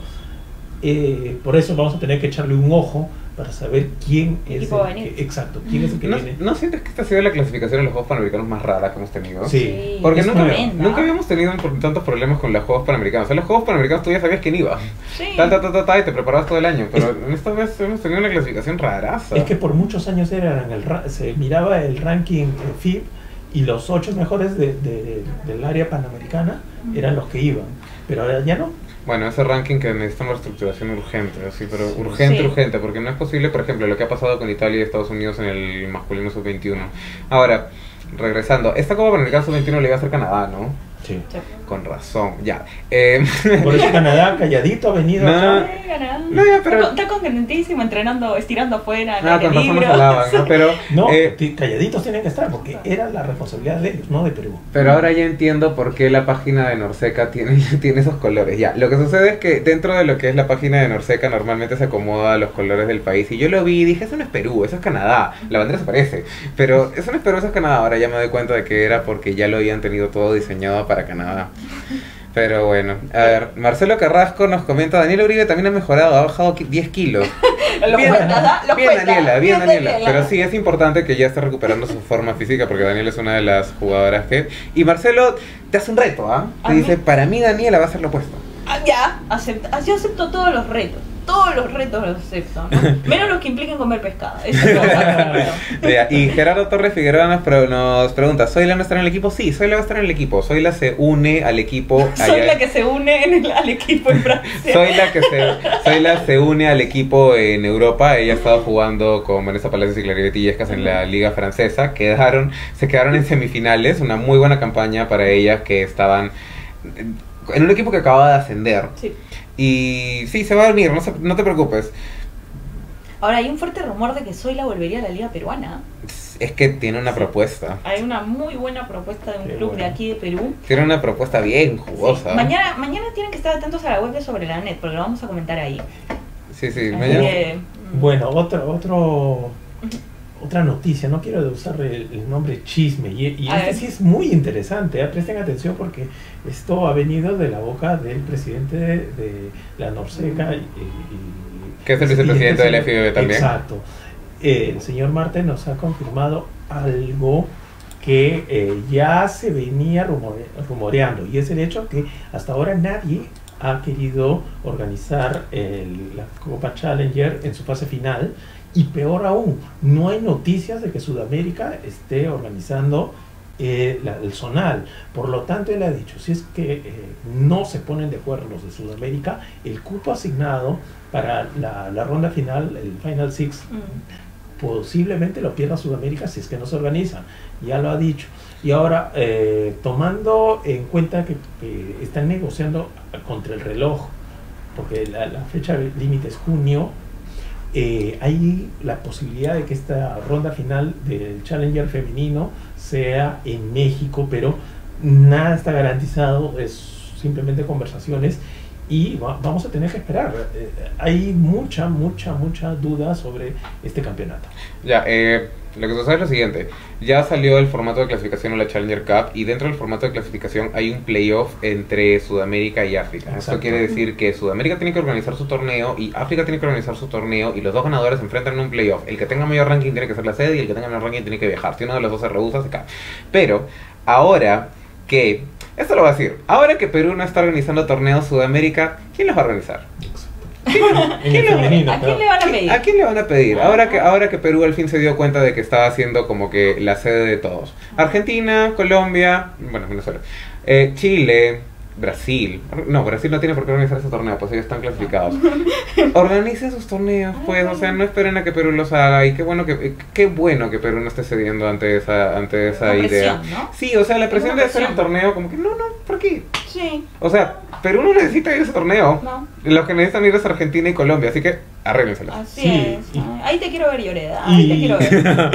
Eh, por eso vamos a tener que echarle un ojo para saber quién es equipo va a el venir. que, exacto, quién es el que ¿No, viene. ¿No sientes que esta ha sido la clasificación de los Juegos Panamericanos más rara que hemos tenido? Sí. Porque es nunca, tremenda. nunca habíamos tenido por- tantos problemas con los Juegos Panamericanos. O sea, los Juegos Panamericanos tú ya sabías quién iba. Sí. Ta, ta, ta, ta, ta, y te preparabas todo el año. Pero en esta vez hemos tenido una clasificación raraza. Es que por muchos años era en el ra- se miraba el ranking eh, F I B y los ocho mejores de, de- del área panamericana eran los que iban, pero ahora ya no. Bueno, ese ranking que necesita una reestructuración urgente, así, pero urgente, Sí. urgente, porque no es posible, por ejemplo, lo que ha pasado con Italia y Estados Unidos en el masculino sub veintiuno. Ahora, regresando, esta Copa Panamericana sub veintiuno le iba a hacer Canadá, ¿no? Sí. Sí. Con razón, ya. Eh, Por eso Canadá calladito ha venido No, acá. Ay, ganado. No, ya, pero- Está con- está contentísimo, entrenando, estirando afuera, ah, al con aire razón nos libre. hablaban, ¿no? Pero, No, eh, ti- calladitos tienen que estar porque era la responsabilidad de ellos, no de Perú. pero ahora ya entiendo por qué la página de Norseca tiene, tiene esos colores. Ya, lo que sucede es que dentro de lo que es la página de Norseca normalmente se acomoda a los colores del país. Y yo lo vi y dije, eso no es Perú, eso es Canadá. La bandera se parece. Pero eso no es Perú, eso es Canadá. Ahora ya me doy cuenta de que era porque ya lo habían tenido todo diseñado para Canadá. Pero bueno, a ver, Marcelo Carrasco nos comenta, Daniel Uribe también ha mejorado, ha bajado qui- diez kilos. Lo Bien, cuentas, ¿ah? Lo bien, cuentas. Daniela, bien, Daniela. Daniela. Pero sí, es importante que ya esté recuperando su forma física porque Daniela es una de las jugadoras que... Y Marcelo te hace un reto, ¿ah? Te ¿A dice, mí? para mí Daniela va a ser lo opuesto. Ah, ya, acepta. Yo acepto todos los retos. Todos los retos los acepto, ¿no? Menos los que impliquen comer pescado. Eso no lo acepto. Ya, y Gerardo Torres Figueroa nos, pre- nos pregunta, ¿Zoila no estará en el equipo? Sí, Zoila va a estar en el equipo. Zoila se une al equipo... Soy allá- la que se une en el- al equipo en Francia. Zoila que se, Zoila se une al equipo en Europa. Ella ha estado jugando con Vanessa Palacios y Claribet Illescas en la liga francesa. Quedaron, se quedaron en semifinales. Una muy buena campaña para ellas que estaban en un equipo que acababa de ascender. Sí. Y sí, se va a unir, no, se- no te preocupes. Ahora hay un fuerte rumor de que Zoila volvería a la liga peruana. Es que tiene una propuesta. Hay una muy buena propuesta de un Qué club bueno. de aquí de Perú. Tiene una propuesta bien Sí. jugosa. Mañana, mañana tienen que estar atentos a la web de Sobre la Net porque lo vamos a comentar ahí. Sí, sí, Así mañana. que, mm, Bueno, otro, otro, otra noticia, no quiero usar el, el nombre chisme, y, y A este ver. sí es muy interesante, ¿eh? Presten atención porque esto ha venido de la boca del presidente de, de la Norseca y, y- Que es el vicepresidente del F I B también. Exacto. Eh, el señor Marte nos ha confirmado algo que eh, ya se venía rumore, rumoreando, y es el hecho que hasta ahora nadie ha querido organizar el, la Copa Challenger en su fase final, y peor aún, no hay noticias de que Sudamérica esté organizando eh, la, el zonal. Por lo tanto, él ha dicho, si es que eh, no se ponen de acuerdo los de Sudamérica, el cupo asignado para la, la ronda final, el Final Six, mm. posiblemente lo pierda Sudamérica si es que no se organiza. Ya lo ha dicho. Y ahora, eh, tomando en cuenta que, que están negociando contra el reloj, porque la, la fecha límite es junio, eh, hay la posibilidad de que esta ronda final del Challenger femenino sea en México, pero nada está garantizado, es simplemente conversaciones, y va, vamos a tener que esperar. Eh, hay mucha, mucha, mucha duda sobre este campeonato. Ya, eh, lo que sucede es lo siguiente. Ya salió el formato de clasificación a la Challenger Cup, y dentro del formato de clasificación hay un playoff entre Sudamérica y África. Exacto. Esto quiere decir que Sudamérica tiene que organizar su torneo y África tiene que organizar su torneo, y los dos ganadores se enfrentan en un playoff. El que tenga mayor ranking tiene que ser la sede, y el que tenga mayor ranking tiene que viajar. Si uno de los dos se rehúsa, se cae. Pero ahora que... Esto lo va a decir. Ahora que Perú no está organizando torneos Sudamérica, ¿quién los va a organizar? ¿Quién, ¿quién lo, ¿A quién le van a pedir? ¿A quién le van a pedir? Ahora que, ahora que Perú al fin se dio cuenta de que estaba siendo como que la sede de todos. Argentina, Colombia, bueno, Venezuela, eh, Chile, Brasil. No, Brasil no tiene por qué organizar ese torneo, pues ellos están clasificados. Organicen sus torneos, pues, o sea, no esperen a que Perú los haga. Y qué bueno que qué bueno que Perú no esté cediendo ante esa ante esa la idea. Presión, ¿no? Sí, o sea, la presión de hacer el torneo, como que no, no, ¿por qué? Sí. O sea, Perú no necesita ir a ese torneo. No. Los que necesitan ir es Argentina y Colombia, así que arréglenselos. Así sí, es. Y, ahí te quiero ver, Lloreda. Ahí y, te quiero ver.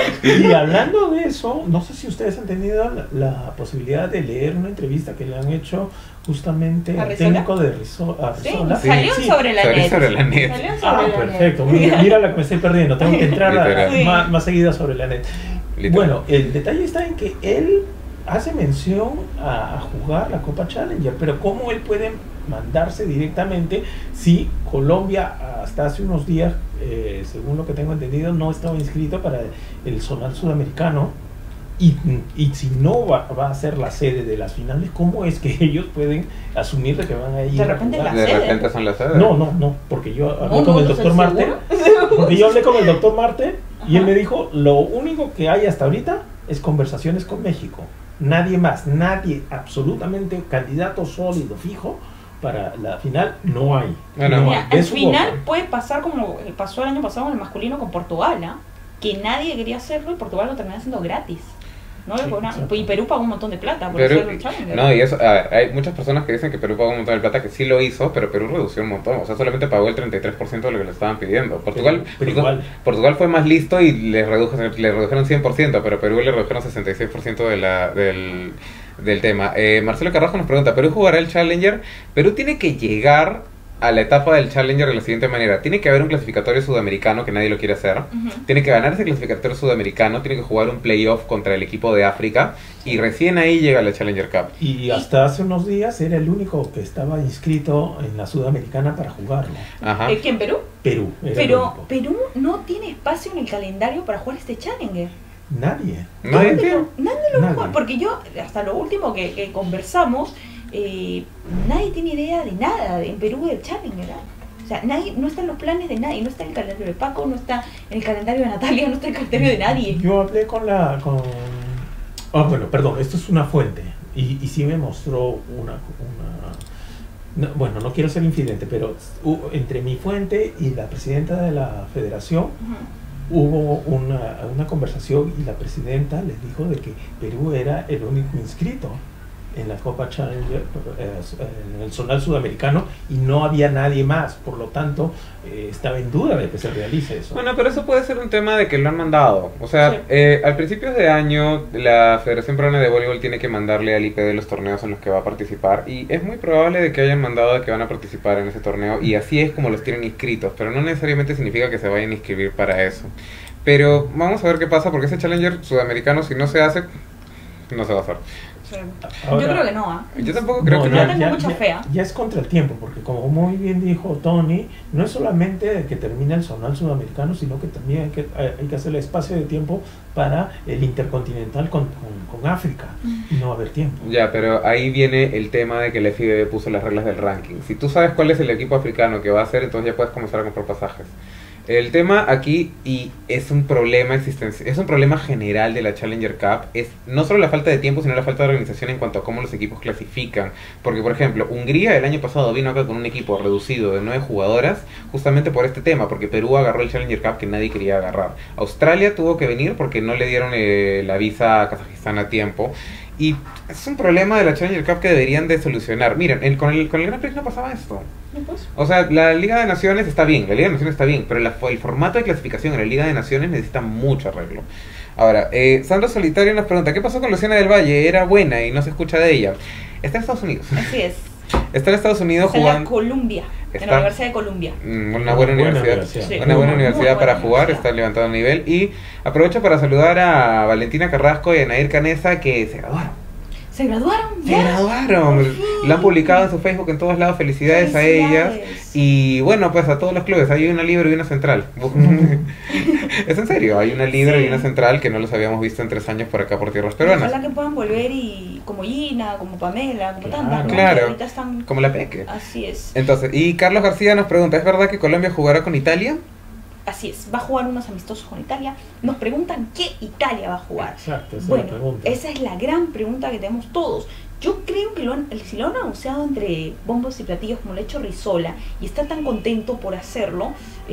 Y hablando de eso, no sé si ustedes han tenido la, la posibilidad de leer una entrevista que le han hecho justamente al técnico de Rizola. Sí, salió sí. sobre la salió net. Sobre la net. Salió sobre Ah, la perfecto. net. Mira, mira la que me estoy perdiendo. Tengo que entrar a, a, sí. más, más seguida sobre la net. Literal. Bueno, el detalle está en que él hace mención a, a jugar la Copa Challenger, pero ¿cómo él puede mandarse directamente si Colombia hasta hace unos días, eh, según lo que tengo entendido, no estaba inscrito para el zonal sudamericano? Y, y si no va, va a ser la sede de las finales, ¿cómo es que ellos pueden asumir de que van a ir de repente a jugar? la De sede. repente son las sedes. No, no, no, porque yo hablé No, con no, el ¿no doctor estás Marte, seguro? porque yo hablé con el doctor Marte y Ajá. él me dijo, lo único que hay hasta ahorita es conversaciones con México, nadie más, nadie, absolutamente candidato sólido, fijo, para la final no hay. Bueno, no Mira, hay. al De su final boca. puede pasar como pasó el año pasado con el masculino con Portugal, ¿eh? Que nadie quería hacerlo y Portugal lo terminó haciendo gratis. ¿No? Sí, y Perú pagó un montón de plata por Perú, hacer el Challenger. no, y eso, a ver, hay muchas personas que dicen que Perú pagó un montón de plata, que sí lo hizo, pero Perú redució un montón, o sea, solamente pagó el treinta y tres por ciento de lo que le estaban pidiendo. Portugal, Pero, pero Portugal, igual. Portugal fue más listo y le redujeron, le redujeron cien por ciento, pero Perú le redujeron sesenta y seis por ciento de la, del, del tema. Eh, Marcelo Carrasco nos pregunta, ¿Perú jugará el Challenger? Perú tiene que llegar a la etapa del Challenger de la siguiente manera. Tiene que haber un clasificatorio sudamericano, que nadie lo quiere hacer. Uh-huh. Tiene que ganar ese clasificatorio sudamericano, tiene que jugar un playoff contra el equipo de África, y recién ahí llega la Challenger Cup. Y hasta hace unos días era el único que estaba inscrito en la Sudamericana para jugarlo. Ajá. ¿Es que en Perú? Perú. Era el Pero único. Perú no tiene espacio en el calendario para jugar este Challenger. Nadie. Nadie ¿Dónde tiene. lo- Nadie lo Nadie. juega. Porque yo, hasta lo último que, que conversamos, eh, nadie tiene idea de nada en Perú del Challenger. ¿eh? O sea, nadie, no está en los planes de nadie, no está en el calendario de Paco, no está en el calendario de Natalia, no está en el calendario de nadie. Yo hablé con la... Con... Ah, bueno, perdón, esto es una fuente. Y, y sí me mostró una... una no, bueno, no quiero ser infidente, pero uh, entre mi fuente y la presidenta de la federación Ujú. hubo una, una conversación y la presidenta les dijo de que Perú era el único inscrito en la Copa Challenger, eh, en el zonal sudamericano, y no había nadie más, por lo tanto eh, estaba en duda de que se realice eso. Bueno, pero eso puede ser un tema de que lo han mandado. O sea, Sí. eh, al principio de año, la Federación Peruana de Voleibol tiene que mandarle al I P D los torneos en los que va a participar, y es muy probable de que hayan mandado de que van a participar en ese torneo, y así es como los tienen inscritos, pero no necesariamente significa que se vayan a inscribir para eso. Pero vamos a ver qué pasa, porque ese Challenger sudamericano, si no se hace, no se va a hacer. Sí. Ahora- Yo creo que no, ¿ah? Yo tampoco creo No, que yo no. tengo mucha fe, ¿ah? ya es contra el tiempo, porque como muy bien dijo Tony, no es solamente que termine el zonal sudamericano, sino que también hay que, hay hay que hacerle espacio de tiempo para el intercontinental con, con, con África. Y no va a haber tiempo. Ya, pero ahí viene el tema de que el F I B B puso las reglas del ranking. Si tú sabes cuál es el equipo africano que va a hacer, entonces ya puedes comenzar a comprar pasajes. El tema aquí, y es un problema existencial, es un problema general de la Challenger Cup, es no solo la falta de tiempo, sino la falta de organización en cuanto a cómo los equipos clasifican. Porque, por ejemplo, Hungría el año pasado vino acá con un equipo reducido de nueve jugadoras, justamente por este tema, porque Perú agarró el Challenger Cup que nadie quería agarrar. Australia tuvo que venir porque no le dieron eh, la visa a Kazajistán a tiempo. Y es un problema de la Challenger Cup que deberían de solucionar. Miren, el, con, el, con el Grand Prix no pasaba esto. ¿No, pues? O sea, la Liga de Naciones está bien, la Liga de Naciones está bien, pero la, el formato de clasificación en la Liga de Naciones necesita mucho arreglo. Ahora, eh, Sandro Solitario nos pregunta, ¿qué pasó con Luciana del Valle? Era buena y no se escucha de ella. Está en Estados Unidos. Así es. Está en Estados Unidos Está en la jugando... Columbia, en Está- la Universidad de Columbia. Mm, Una buena, Una buena universidad, universidad. Sí. una buena Muy, universidad muy para buena jugar, universidad. está levantando el nivel. Y aprovecho para saludar a Valentina Carrasco y a Nair Canesa, que se graduaron. ¿Se graduaron? Se ¿Ya? graduaron. Por fin. Lo han publicado en su Facebook en todos lados. Felicidades, a ellas. Felicidades. Y bueno, pues a todos los clubes. Hay una libre y una central. Es en serio, hay una libre Sí. y una central que no los habíamos visto en tres años por acá por tierras peruanas. Ojalá que puedan volver y como Gina, como Pamela, como Claro. tantas, ¿no? Claro. Que ahorita están... Como la Peque. Así es. Entonces, y Carlos García nos pregunta, ¿es verdad que Colombia jugará con Italia? Así es. Va a jugar unos amistosos con Italia. Nos preguntan qué Italia va a jugar. Exacto, esa es Bueno, la pregunta. esa es la gran pregunta que tenemos todos. Yo creo que lo han, si lo han anunciado entre bombos y platillos como lo ha hecho Rizola y está tan contento por hacerlo,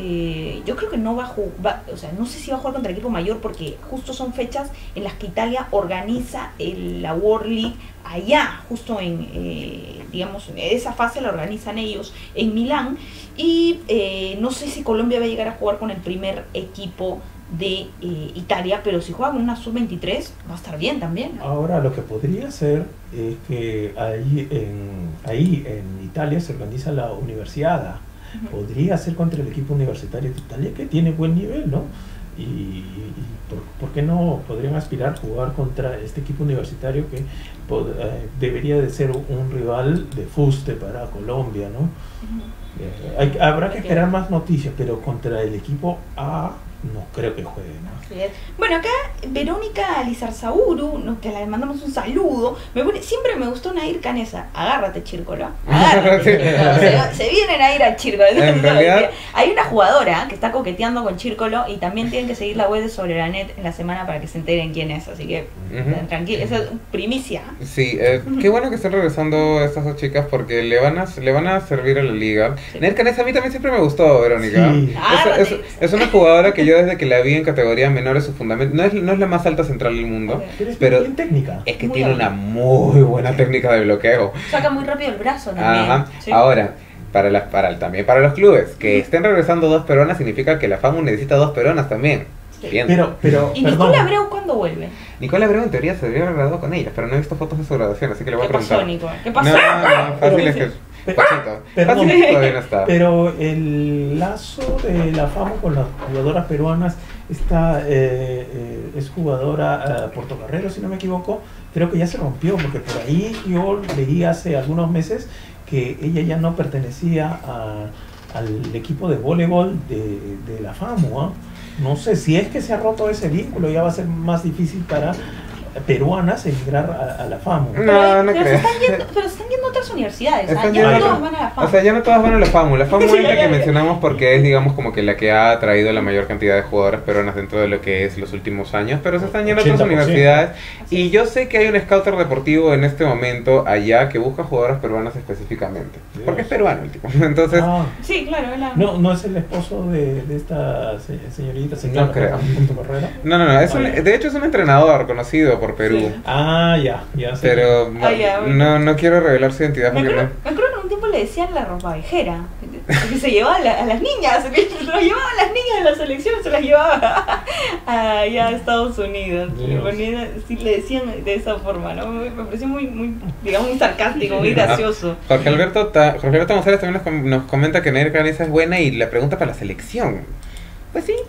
eh, yo creo que no va a jugar, o sea, no sé si va a jugar contra el equipo mayor porque justo son fechas en las que Italia organiza el, la World League allá, justo en, eh, digamos, esa fase la organizan ellos en Milán y eh, no sé si Colombia va a llegar a jugar con el primer equipo de eh, Italia, pero si juega con una sub veintitrés va a estar bien también, ¿no? Ahora lo que podría ser es que ahí en, ahí en Italia se organiza la Universiada. Ujú. Podría ser contra el equipo universitario de Italia que tiene buen nivel, ¿no? Y, y por, ¿por qué no podrían aspirar a jugar contra este equipo universitario que pod- eh, debería de ser un rival de fuste para Colombia, ¿no? Ujú. Eh, hay- habrá que esperar más noticias, pero contra el equipo A no creo que juegue, ¿no? Así es. Bueno, acá Verónica Lizarzauru, no, que le mandamos un saludo. Me pone- siempre me gustó Nair Canesa. Agárrate, Chírcolo. Agárrate, Sí. Chírcolo. Se, se vienen a ir a Chírcolo. En realidad- Hay una jugadora que está coqueteando con Chírcolo y también tienen que seguir la web de Sobre la Net en la semana para que se enteren quién es. Así que Ujú. tranquilo, esa es primicia. Sí, eh, qué bueno que estén regresando estas dos chicas porque le van a, le van a servir a la liga. Sí. Nair Canesa a mí también siempre me gustó, Verónica. Sí. Es, es- es una jugadora que yo desde que la vi en categoría menores su fundamento, no es, no es la más alta central del mundo, Ok. Pero es Pero- bien técnica. es que Muy tiene hábil. una muy buena técnica de bloqueo. Saca muy rápido el brazo también. Ajá. Sí. Ahora, para las, para también para los clubes, que estén regresando dos peruanas significa que la FAMU necesita dos peruanas también. Sí. Bien. Pero, pero, ¿Y perdón. Nicole Abreu cuándo vuelve? Nicole Abreu en teoría se debería haber graduado con ellas, pero no he visto fotos de su graduación, así que le voy a ¿Qué pasó, preguntar. Nicole? ¿Qué No, pasó? no, fácil es que... Pero- Pachito, perdón. fácil es que todavía no está. Pero el lazo de la FAMU con las jugadoras peruanas, esta eh, eh, es jugadora eh, Portocarrero, si no me equivoco, creo que ya se rompió, porque por ahí yo leí hace algunos meses que ella ya no pertenecía a- al equipo de voleibol de, de la FAMU. ¿Ah? No sé, si es que se ha roto ese vínculo, ya va a ser más difícil para peruanas emigrar a, a la FAMU. No, Pero- no pero creo. Se están yendo, pero se están yendo a otras universidades. ¿Ah? Están Ya yendo- no todas van a la fama. O sea, ya no todas van a la FAMU. La FAMU Sí, es la ya, que ya. mencionamos porque es, digamos, como que la que ha traído la mayor cantidad de jugadoras peruanas dentro de lo que es los últimos años, pero se están yendo a otras ochenta por ciento. universidades. Y yo sé que hay un scouter deportivo en este momento allá que busca jugadoras peruanas específicamente. Dios. Porque es peruano el tipo. Entonces, Ah, Sí, claro, es la... no, no es el esposo de, de esta se- señorita, señora No creo. Carrera. no, no, no. Es un- Ah, ya. de hecho, es un entrenador conocido por Perú. Sí. Ah, ya, ya sé. Pero no, Ah, ya, bueno. no, no quiero revelar su identidad Me porque acuerdo, no. me acuerdo que un tiempo le decían la ropa vejera, que se llevaba a, la- a las niñas, que se las llevaba a las niñas de la selección, se las llevaba allá a Estados Unidos. Le, Dios. ponían- sí, le decían de esa forma, ¿no? Me, me pareció muy, muy, digamos, muy sarcástico, muy gracioso. Jorge Alberto, Ta- Jorge Alberto González también nos, com- nos comenta que Nair Canesa es buena y la pregunta para la selección. Pues sí,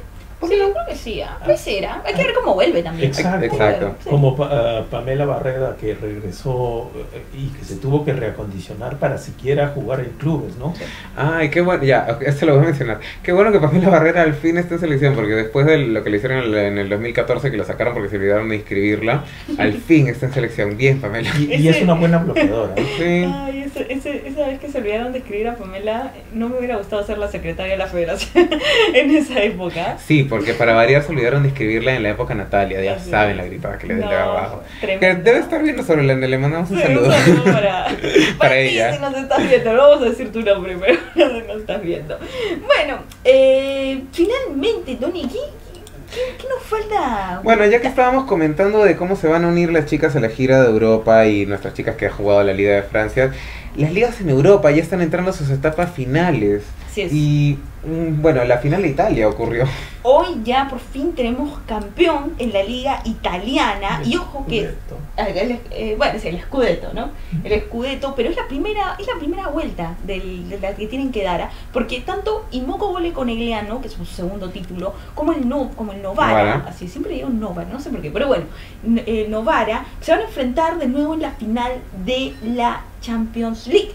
Sí, yo creo que sí, ¿ah? Pues será. Hay que ver cómo vuelve también. Exacto. Exacto. Sí. Como pa- uh, Pamela Barreda, que regresó eh, y que se tuvo que reacondicionar para siquiera jugar en clubes, ¿no? Sí. Ay, qué bueno, ya, esto lo voy a mencionar. Qué bueno que Pamela Barrera al fin está en selección, porque después de lo que le hicieron en el, en el dos mil catorce, que la sacaron porque se olvidaron de inscribirla, al fin está en selección. Bien, Pamela. Y, y es una buena bloqueadora. ¿no? Sí. Ay, ese, ese, esa vez que se olvidaron de escribir a Pamela, no me hubiera gustado ser la secretaria de la federación en esa época. Sí, porque para variar se olvidaron de escribirla en la época Natalia, ya Así saben es. la gripada que le den No, de abajo. Que tremendo. debe estar viendo sobre la le mandamos un Sí, saludo. un saludo para, para, ti, ella. si nos estás viendo. No vamos a decir tu nombre, pero no sé si nos estás viendo. Bueno, eh, finalmente, Tony, ¿qué, qué, qué nos falta? Bueno, ya que estábamos comentando de cómo se van a unir las chicas a la gira de Europa y nuestras chicas que han jugado la Liga de Francia, las ligas en Europa ya están entrando a sus etapas finales. Así es. Y mm, bueno, la final de Italia ocurrió. Hoy ya por fin tenemos campeón en la liga italiana. Y ojo que Scudetto. Ah, el- eh, bueno, es el Scudetto, ¿no? El Scudetto, pero es la primera, es la primera vuelta del, de la que tienen que dar, ¿ah? Porque tanto Immoko Vole Conegliano, que es su segundo título, como el no, como el Novara, Novara. así siempre digo Novara, no sé por qué, pero bueno, N- eh, Novara se van a enfrentar de nuevo en la final de la Champions League.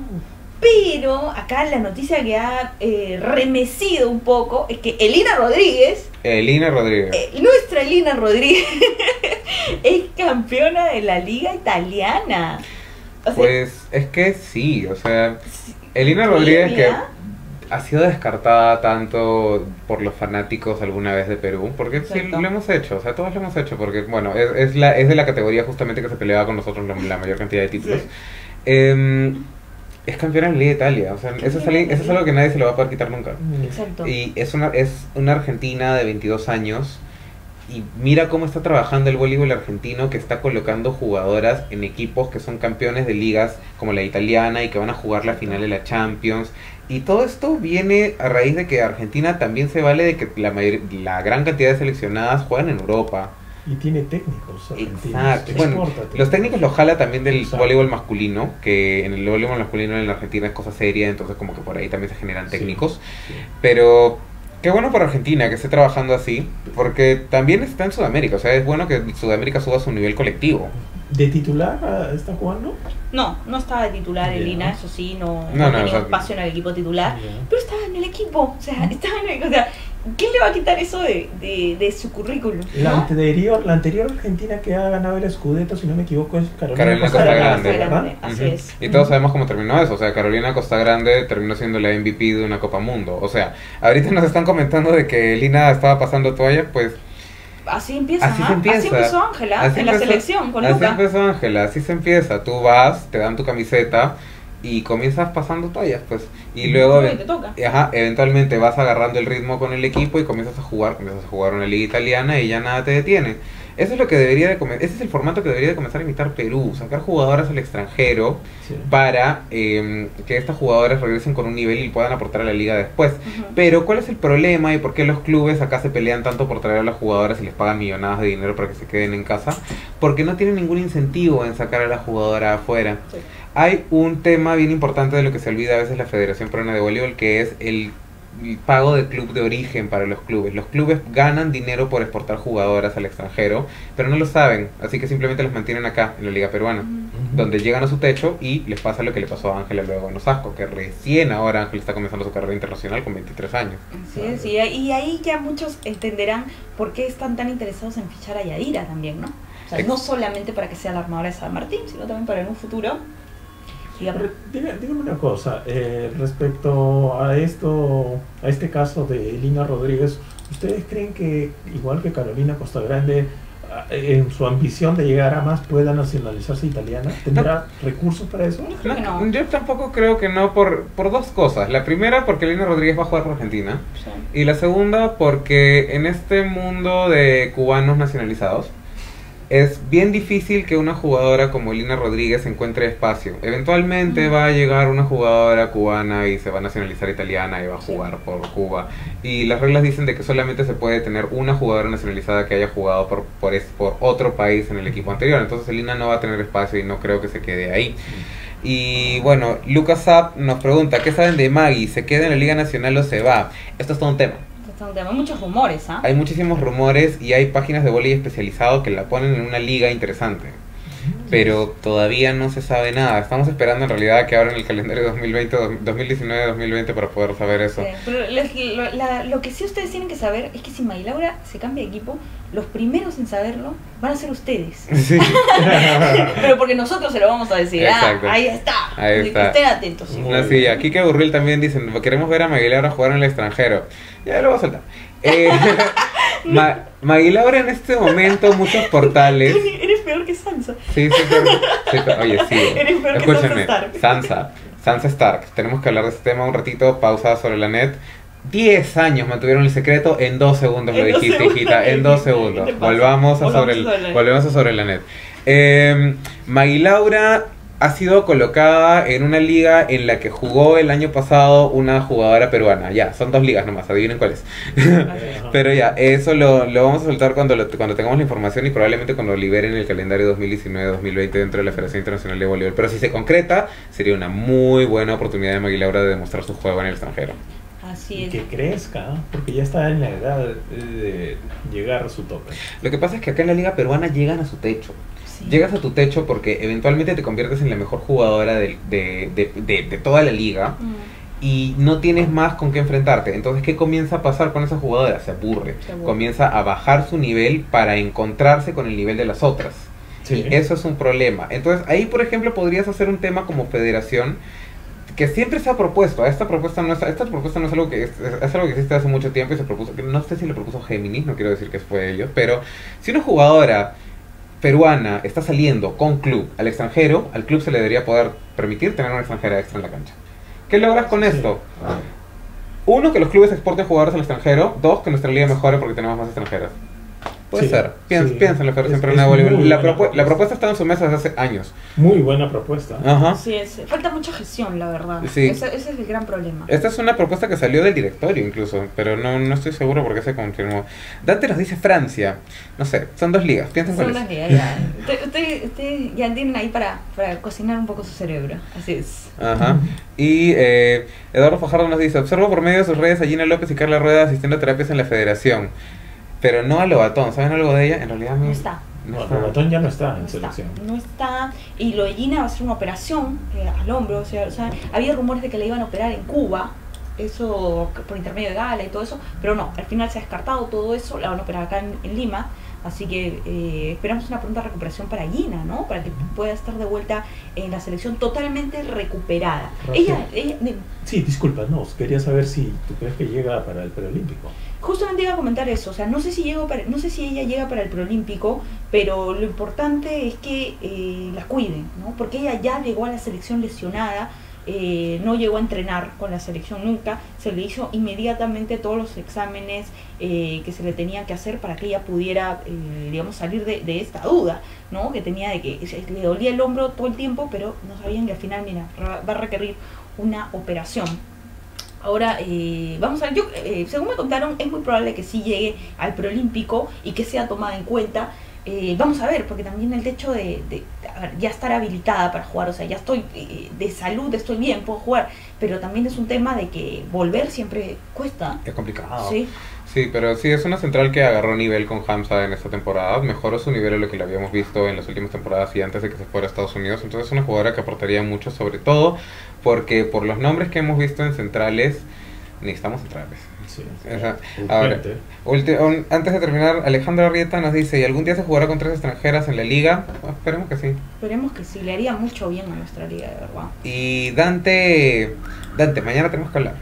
Pero acá la noticia que ha eh, remecido un poco es que Elina Rodríguez, Elina Rodríguez. eh, nuestra Elina Rodríguez, es campeona de la liga italiana. O sea, Pues es que sí, o sea, sí, Elina Rodríguez que ¿ya? ha sido descartada tanto por los fanáticos alguna vez de Perú, porque sí Exacto. lo hemos hecho, o sea, todos lo hemos hecho, porque bueno, es, es, la, es de la categoría justamente que se peleaba con nosotros la, la mayor cantidad de títulos. Sí. Eh, es campeona en la Liga de Italia, o sea, eso es, ali- eso es algo que nadie se lo va a poder quitar nunca. Exacto. Y es una, es una argentina de veintidós años. Y mira cómo está trabajando el voleibol argentino, que está colocando jugadoras en equipos que son campeones de ligas como la italiana y que van a jugar la final de la Champions. Y todo esto viene a raíz de que Argentina también se vale de que la, mayor, la gran cantidad de seleccionadas juegan en Europa. Y tiene técnicos argentinos. Exacto. Bueno, Exporta técnicos. los técnicos los jala también del Exacto. voleibol masculino, que en el voleibol masculino en la Argentina es cosa seria, entonces como que por ahí también se generan Sí, técnicos. sí. Pero qué bueno por Argentina que esté trabajando así, porque también está en Sudamérica, o sea, es bueno que Sudamérica suba su nivel colectivo. ¿De titular ah, está jugando? No, no estaba de titular Ya. Elina, eso sí, no, No, no no, tenía o sea, espacio en el equipo titular. Ya. Pero estaba en el equipo, o sea, estaba en el equipo. O sea, ¿quién le va a quitar eso de, de, de su currículum? La, ¿no? anterior, la anterior Argentina que ha ganado el Scudetto, si no me equivoco, es Carolina, Carolina Costa Costa Grande, Grande. ¿verdad? Así Ujú. es. Y todos sabemos cómo terminó eso, o sea, Carolina Costa Grande terminó siendo la M V P de una Copa Mundo. O sea, ahorita nos están comentando de que Lina estaba pasando toalla, pues Así empieza, así ¿ah? se empieza. Así empezó Ángela Así en la empezó- selección con Así Luca. empezó Ángela, así se empieza. Tú vas, te dan tu camiseta y comienzas pasando toallas, pues. Y luego, Uy, te toca. ajá, eventualmente vas agarrando el ritmo con el equipo y comienzas a jugar, comienzas a jugar una liga italiana y ya nada te detiene. Eso es lo que debería de comenzar, ese es el formato que debería de comenzar a imitar Perú, sacar jugadoras al extranjero Sí. para eh, que estas jugadoras regresen con un nivel y puedan aportar a la liga después. Ujú. Pero ¿cuál es el problema y por qué los clubes acá se pelean tanto por traer a las jugadoras y les pagan millonadas de dinero para que se queden en casa? Porque no tienen ningún incentivo en sacar a la jugadora afuera. Sí. Hay un tema bien importante de lo que se olvida a veces la Federación Peruana de Voleibol, que es el el pago de club de origen para los clubes. Los clubes ganan dinero por exportar jugadoras al extranjero, pero no lo saben, así que simplemente los mantienen acá en la liga peruana, Ujú. donde llegan a su techo y les pasa lo que le pasó a Ángela luego en Osasco, que recién ahora Ángela está comenzando su carrera internacional con veintitrés años. Así es, y, y ahí ya muchos entenderán por qué están tan interesados en fichar a Yadira también, ¿no? O sea, Ex- no solamente para que sea la armadora de San Martín, sino también para en un futuro. digamos, Re- diga- Dígame una cosa, eh, respecto a esto, a este caso de Elina Rodríguez, ¿ustedes creen que, igual que Carolina Costa Grande, ah, en su ambición de llegar a más, pueda nacionalizarse italiana? ¿Tendrá recursos para eso? Yo creo que no. Yo tampoco creo que no por, por dos cosas. La primera, porque Elena Rodríguez va a jugar por Argentina. o sea, Y la segunda, porque en este mundo de cubanos nacionalizados, es bien difícil que una jugadora como Elina Rodríguez encuentre espacio. Eventualmente va a llegar una jugadora cubana y se va a nacionalizar italiana y va a jugar por Cuba. Y las reglas dicen de que solamente se puede tener una jugadora nacionalizada que haya jugado por, por, es- por otro país en el equipo anterior. Entonces Elina no va a tener espacio y no creo que se quede ahí. Y bueno, Lucas Zapp nos pregunta, ¿qué saben de Maggie? ¿Se queda en la Liga Nacional o se va? Esto es todo un tema. Este es un tema, hay muchos rumores, ¿ah? Hay muchísimos rumores y hay páginas de vóley especializado que la ponen en una liga interesante. Pero todavía no se sabe nada. Estamos esperando en realidad que abran el calendario dos mil veinte, dos mil diecinueve, dos mil veinte para poder saber eso. Sí, pero les- lo, la- lo que sí ustedes tienen que saber es que si Maggie Laura se cambia de equipo, los primeros en saberlo van a ser ustedes. Sí. Pero porque nosotros se lo vamos a decir. Exacto. Ah, ahí está. Ahí Así que está. estén atentos. Muy No, sí, bien. aquí que Burril también dicen, queremos ver a Maguilaura jugar en el extranjero. Ya lo voy a soltar. Eh, Ma Maguilaura en este momento, muchos portales. Eres peor que Sansa. Sí, sí, pero, sí, pero- oye, sí. Eres peor que Escúchenme, Sansa Stark. Sansa, Sansa Stark. Tenemos que hablar de este tema un ratito, pausa sobre la net. Diez años mantuvieron el secreto, en dos segundos lo En dos dijiste, segundos hijita, lo en dos dijiste. segundos. ¿Qué te pasa? Volvamos a Volvamos sobre el, a sobre la- volvemos a sobre la net. Eh, Maguilaura ha sido colocada en una liga en la que jugó el año pasado una jugadora peruana. Ya, son dos ligas nomás, adivinen cuáles. Pero ya, eso lo, lo vamos a soltar cuando, lo, cuando tengamos la información y probablemente cuando liberen el calendario dos mil diecinueve dos mil veinte dentro de la Federación Internacional de Voleibol. Pero si se concreta, sería una muy buena oportunidad de Maguilaura de demostrar su juego en el extranjero. Así Y es. que crezca, porque ya está en la edad de llegar a su tope. Lo que pasa es que acá en la liga peruana llegan a su techo. Sí. Llegas a tu techo porque eventualmente te conviertes en la mejor jugadora de, de, de, de, de toda la liga Mm, y no tienes más con qué enfrentarte. Entonces, ¿qué comienza a pasar con esa jugadora? Se aburre. Se aburre. Comienza a bajar su nivel para encontrarse con el nivel de las otras. Sí. Y eso es un problema. Entonces, ahí, por ejemplo, podrías hacer un tema como federación que siempre se ha propuesto. Esta propuesta no es, esta propuesta no es algo que es, es algo que existe hace mucho tiempo y se propuso, que no sé si lo propuso Géminis, no quiero decir que fue ellos, pero si una jugadora peruana está saliendo con club al extranjero, al club se le debería poder permitir tener una extranjera extra en la cancha. ¿Qué logras con Sí. esto? Uno, que los clubes exporten jugadores al extranjero. Dos, que nuestra liga mejore porque tenemos más extranjeras. Puede Sí, ser. Piensa, sí. piensa en la Federación Es- Peruana de es Voleibol. muy La, buena propu- propuesta. la propuesta está en su mesa desde hace años. Muy buena propuesta. Ajá. Así es. Falta mucha gestión, la verdad. Sí. Ese, ese es el gran problema. Esta es una propuesta que salió del directorio incluso, pero no, no estoy seguro por qué se confirmó. Dante nos dice Francia. No sé, son dos ligas. Piensen Son cuál las es. ligas, ya. Ustedes usted, usted ya tienen ahí para, para cocinar un poco su cerebro. Así es. Ajá. Y eh, Eduardo Fajardo nos dice, observo por medio de sus redes a Gina López y Carla Rueda asistiendo a terapias en la federación. Pero no a Lobatón. ¿Saben algo de ella? En realidad No me- está. no No, está. Robatón ya no está No en está, selección. no está. Y lo de Gina va a ser una operación eh, al hombro. O sea, o sea, había rumores de que la iban a operar en Cuba. Eso por intermedio de Gala y todo eso. Pero no, al final se ha descartado todo eso. La van a operar acá en, en Lima. Así que eh, esperamos una pronta recuperación para Gina, ¿no? Para que pueda estar de vuelta en la selección totalmente recuperada. Raquel. Ella, ella de- Sí, disculpa, no, quería saber si tú crees que llega para el preolímpico. justamente iba a comentar eso. O sea, no sé si llega para, no sé si ella llega para el preolímpico, pero lo importante es que eh, la cuiden, ¿no? Porque ella ya llegó a la selección lesionada. Eh, no llegó a entrenar con la selección nunca, se le hizo inmediatamente todos los exámenes eh, que se le tenían que hacer para que ella pudiera, eh, digamos, salir de, de esta duda, ¿no? Que tenía de que se- le dolía el hombro todo el tiempo, pero no sabían que al final, mira, ra- va a requerir una operación. Ahora, eh, vamos a ver, yo, eh, según me contaron, es muy probable que sí llegue al preolímpico y que sea tomada en cuenta. Eh, vamos a ver, porque también el hecho de, de a ver, ya estar habilitada para jugar, o sea, ya estoy eh, de salud, estoy bien, puedo jugar, pero también es un tema de que volver siempre cuesta. Es complicado. Sí, Sí, pero sí, es una central que agarró nivel con Hamza en esta temporada. Mejoró su nivel a lo que le habíamos visto en las últimas temporadas y antes de que se fuera a Estados Unidos. Entonces es una jugadora que aportaría mucho, sobre todo porque por los nombres que hemos visto en centrales, necesitamos centrales. Sí. Esa- ahora, Urgente. ulti- un- antes de terminar, Alejandro Arrieta nos dice, ¿y algún día se jugará con tres extranjeras en la liga? Ah, esperemos que sí. esperemos que sí, le haría mucho bien a nuestra liga, de verdad. Y Dante, Dante, mañana tenemos que hablar.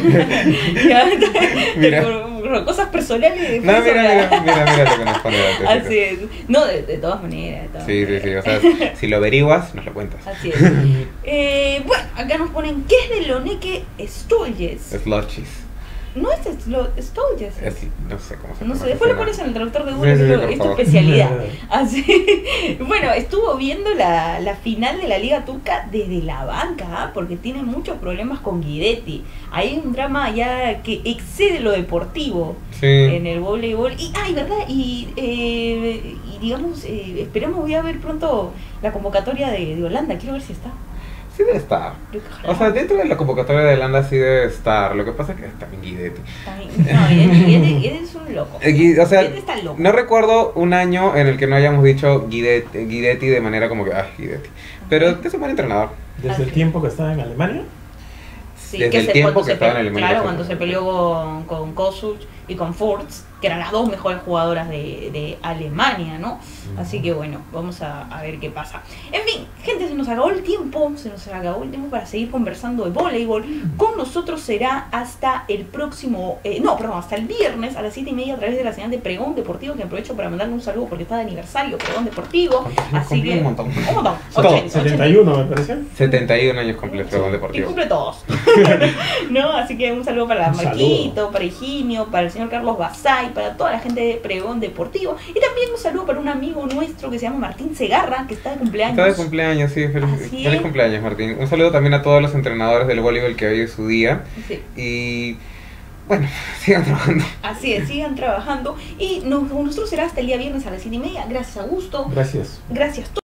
Mira. Por- por cosas personales. No, mira, personales. mira, mira, mira lo que nos pone Dante. Así es. No, de, de todas maneras. De todas Sí, sí, maneras. sí, o sea, si lo averiguas, nos lo cuentas. Así es. Eh, bueno, acá nos ponen, ¿qué es de Loneque Stoljes? Slotchis. No es Slo- Stoljes. Es, no sé cómo se No sé, pronuncia. después lo pones en el traductor de Sí, Google, sí, es, sí, tu- por es tu favor. especialidad. Así. Bueno, estuvo viendo la, la final de la Liga Turca desde la banca, ¿ah? Porque tiene muchos problemas con Guidetti. Hay un drama ya que excede lo deportivo Sí. en el voleibol. Y, ay, ¿verdad? Y, eh, y digamos, eh, esperemos, voy a ver pronto la convocatoria de, de Holanda. Quiero ver si está. Sí, Sí debe estar. Yo creo que O sea, ojalá. dentro de la convocatoria de Landa sí debe estar. Lo que pasa es que está bien Guidetti. También- No, Guidetti, Guidetti- Guidetti es un loco. Eh, Gui- O sea, Guidetti está loco. no recuerdo un año en el que no hayamos dicho Guidetti, Guidetti de manera como que, ah, Guidetti. Pero es un buen entrenador. Desde Así. el tiempo que estaba en Alemania. Sí, Desde que el se- tiempo cuando que se estaba en pe- Alemania, Claro, fue- cuando se peleó con, con Kosuch y con Furz, que eran las dos mejores jugadoras de, de Alemania, ¿no? Así que bueno, vamos a, a ver qué pasa. En fin, gente, se nos acabó el tiempo, se nos acabó el tiempo para seguir conversando de voleibol. Con nosotros será hasta el próximo, eh, no, perdón, hasta el viernes a las siete y media a través de la señal de Pregón Deportivo, que aprovecho para mandarle un saludo porque está de aniversario Pregón Deportivo. Así Cumple que un montón. un montón. Todo, ochenta, setenta y uno me parece. setenta y un años completos Sí, Pregón y Deportivo. cumple todos. ¿No? Así que un saludo para Un Marquito, saludo. para Higinio, para el señor Carlos Basay, para toda la gente de Pregón Deportivo. Y también un saludo para un amigo nuestro que se llama Martín Segarra, que está de cumpleaños. Está de cumpleaños, sí, feliz, Así feliz es. cumpleaños, Martín. Un saludo también a todos los entrenadores del voleibol que hoy es su día. Sí, Y bueno, sigan trabajando. así es, sigan trabajando. Y nos- con nosotros será hasta el día viernes a las siete y media. Gracias, Augusto. Gracias. Gracias.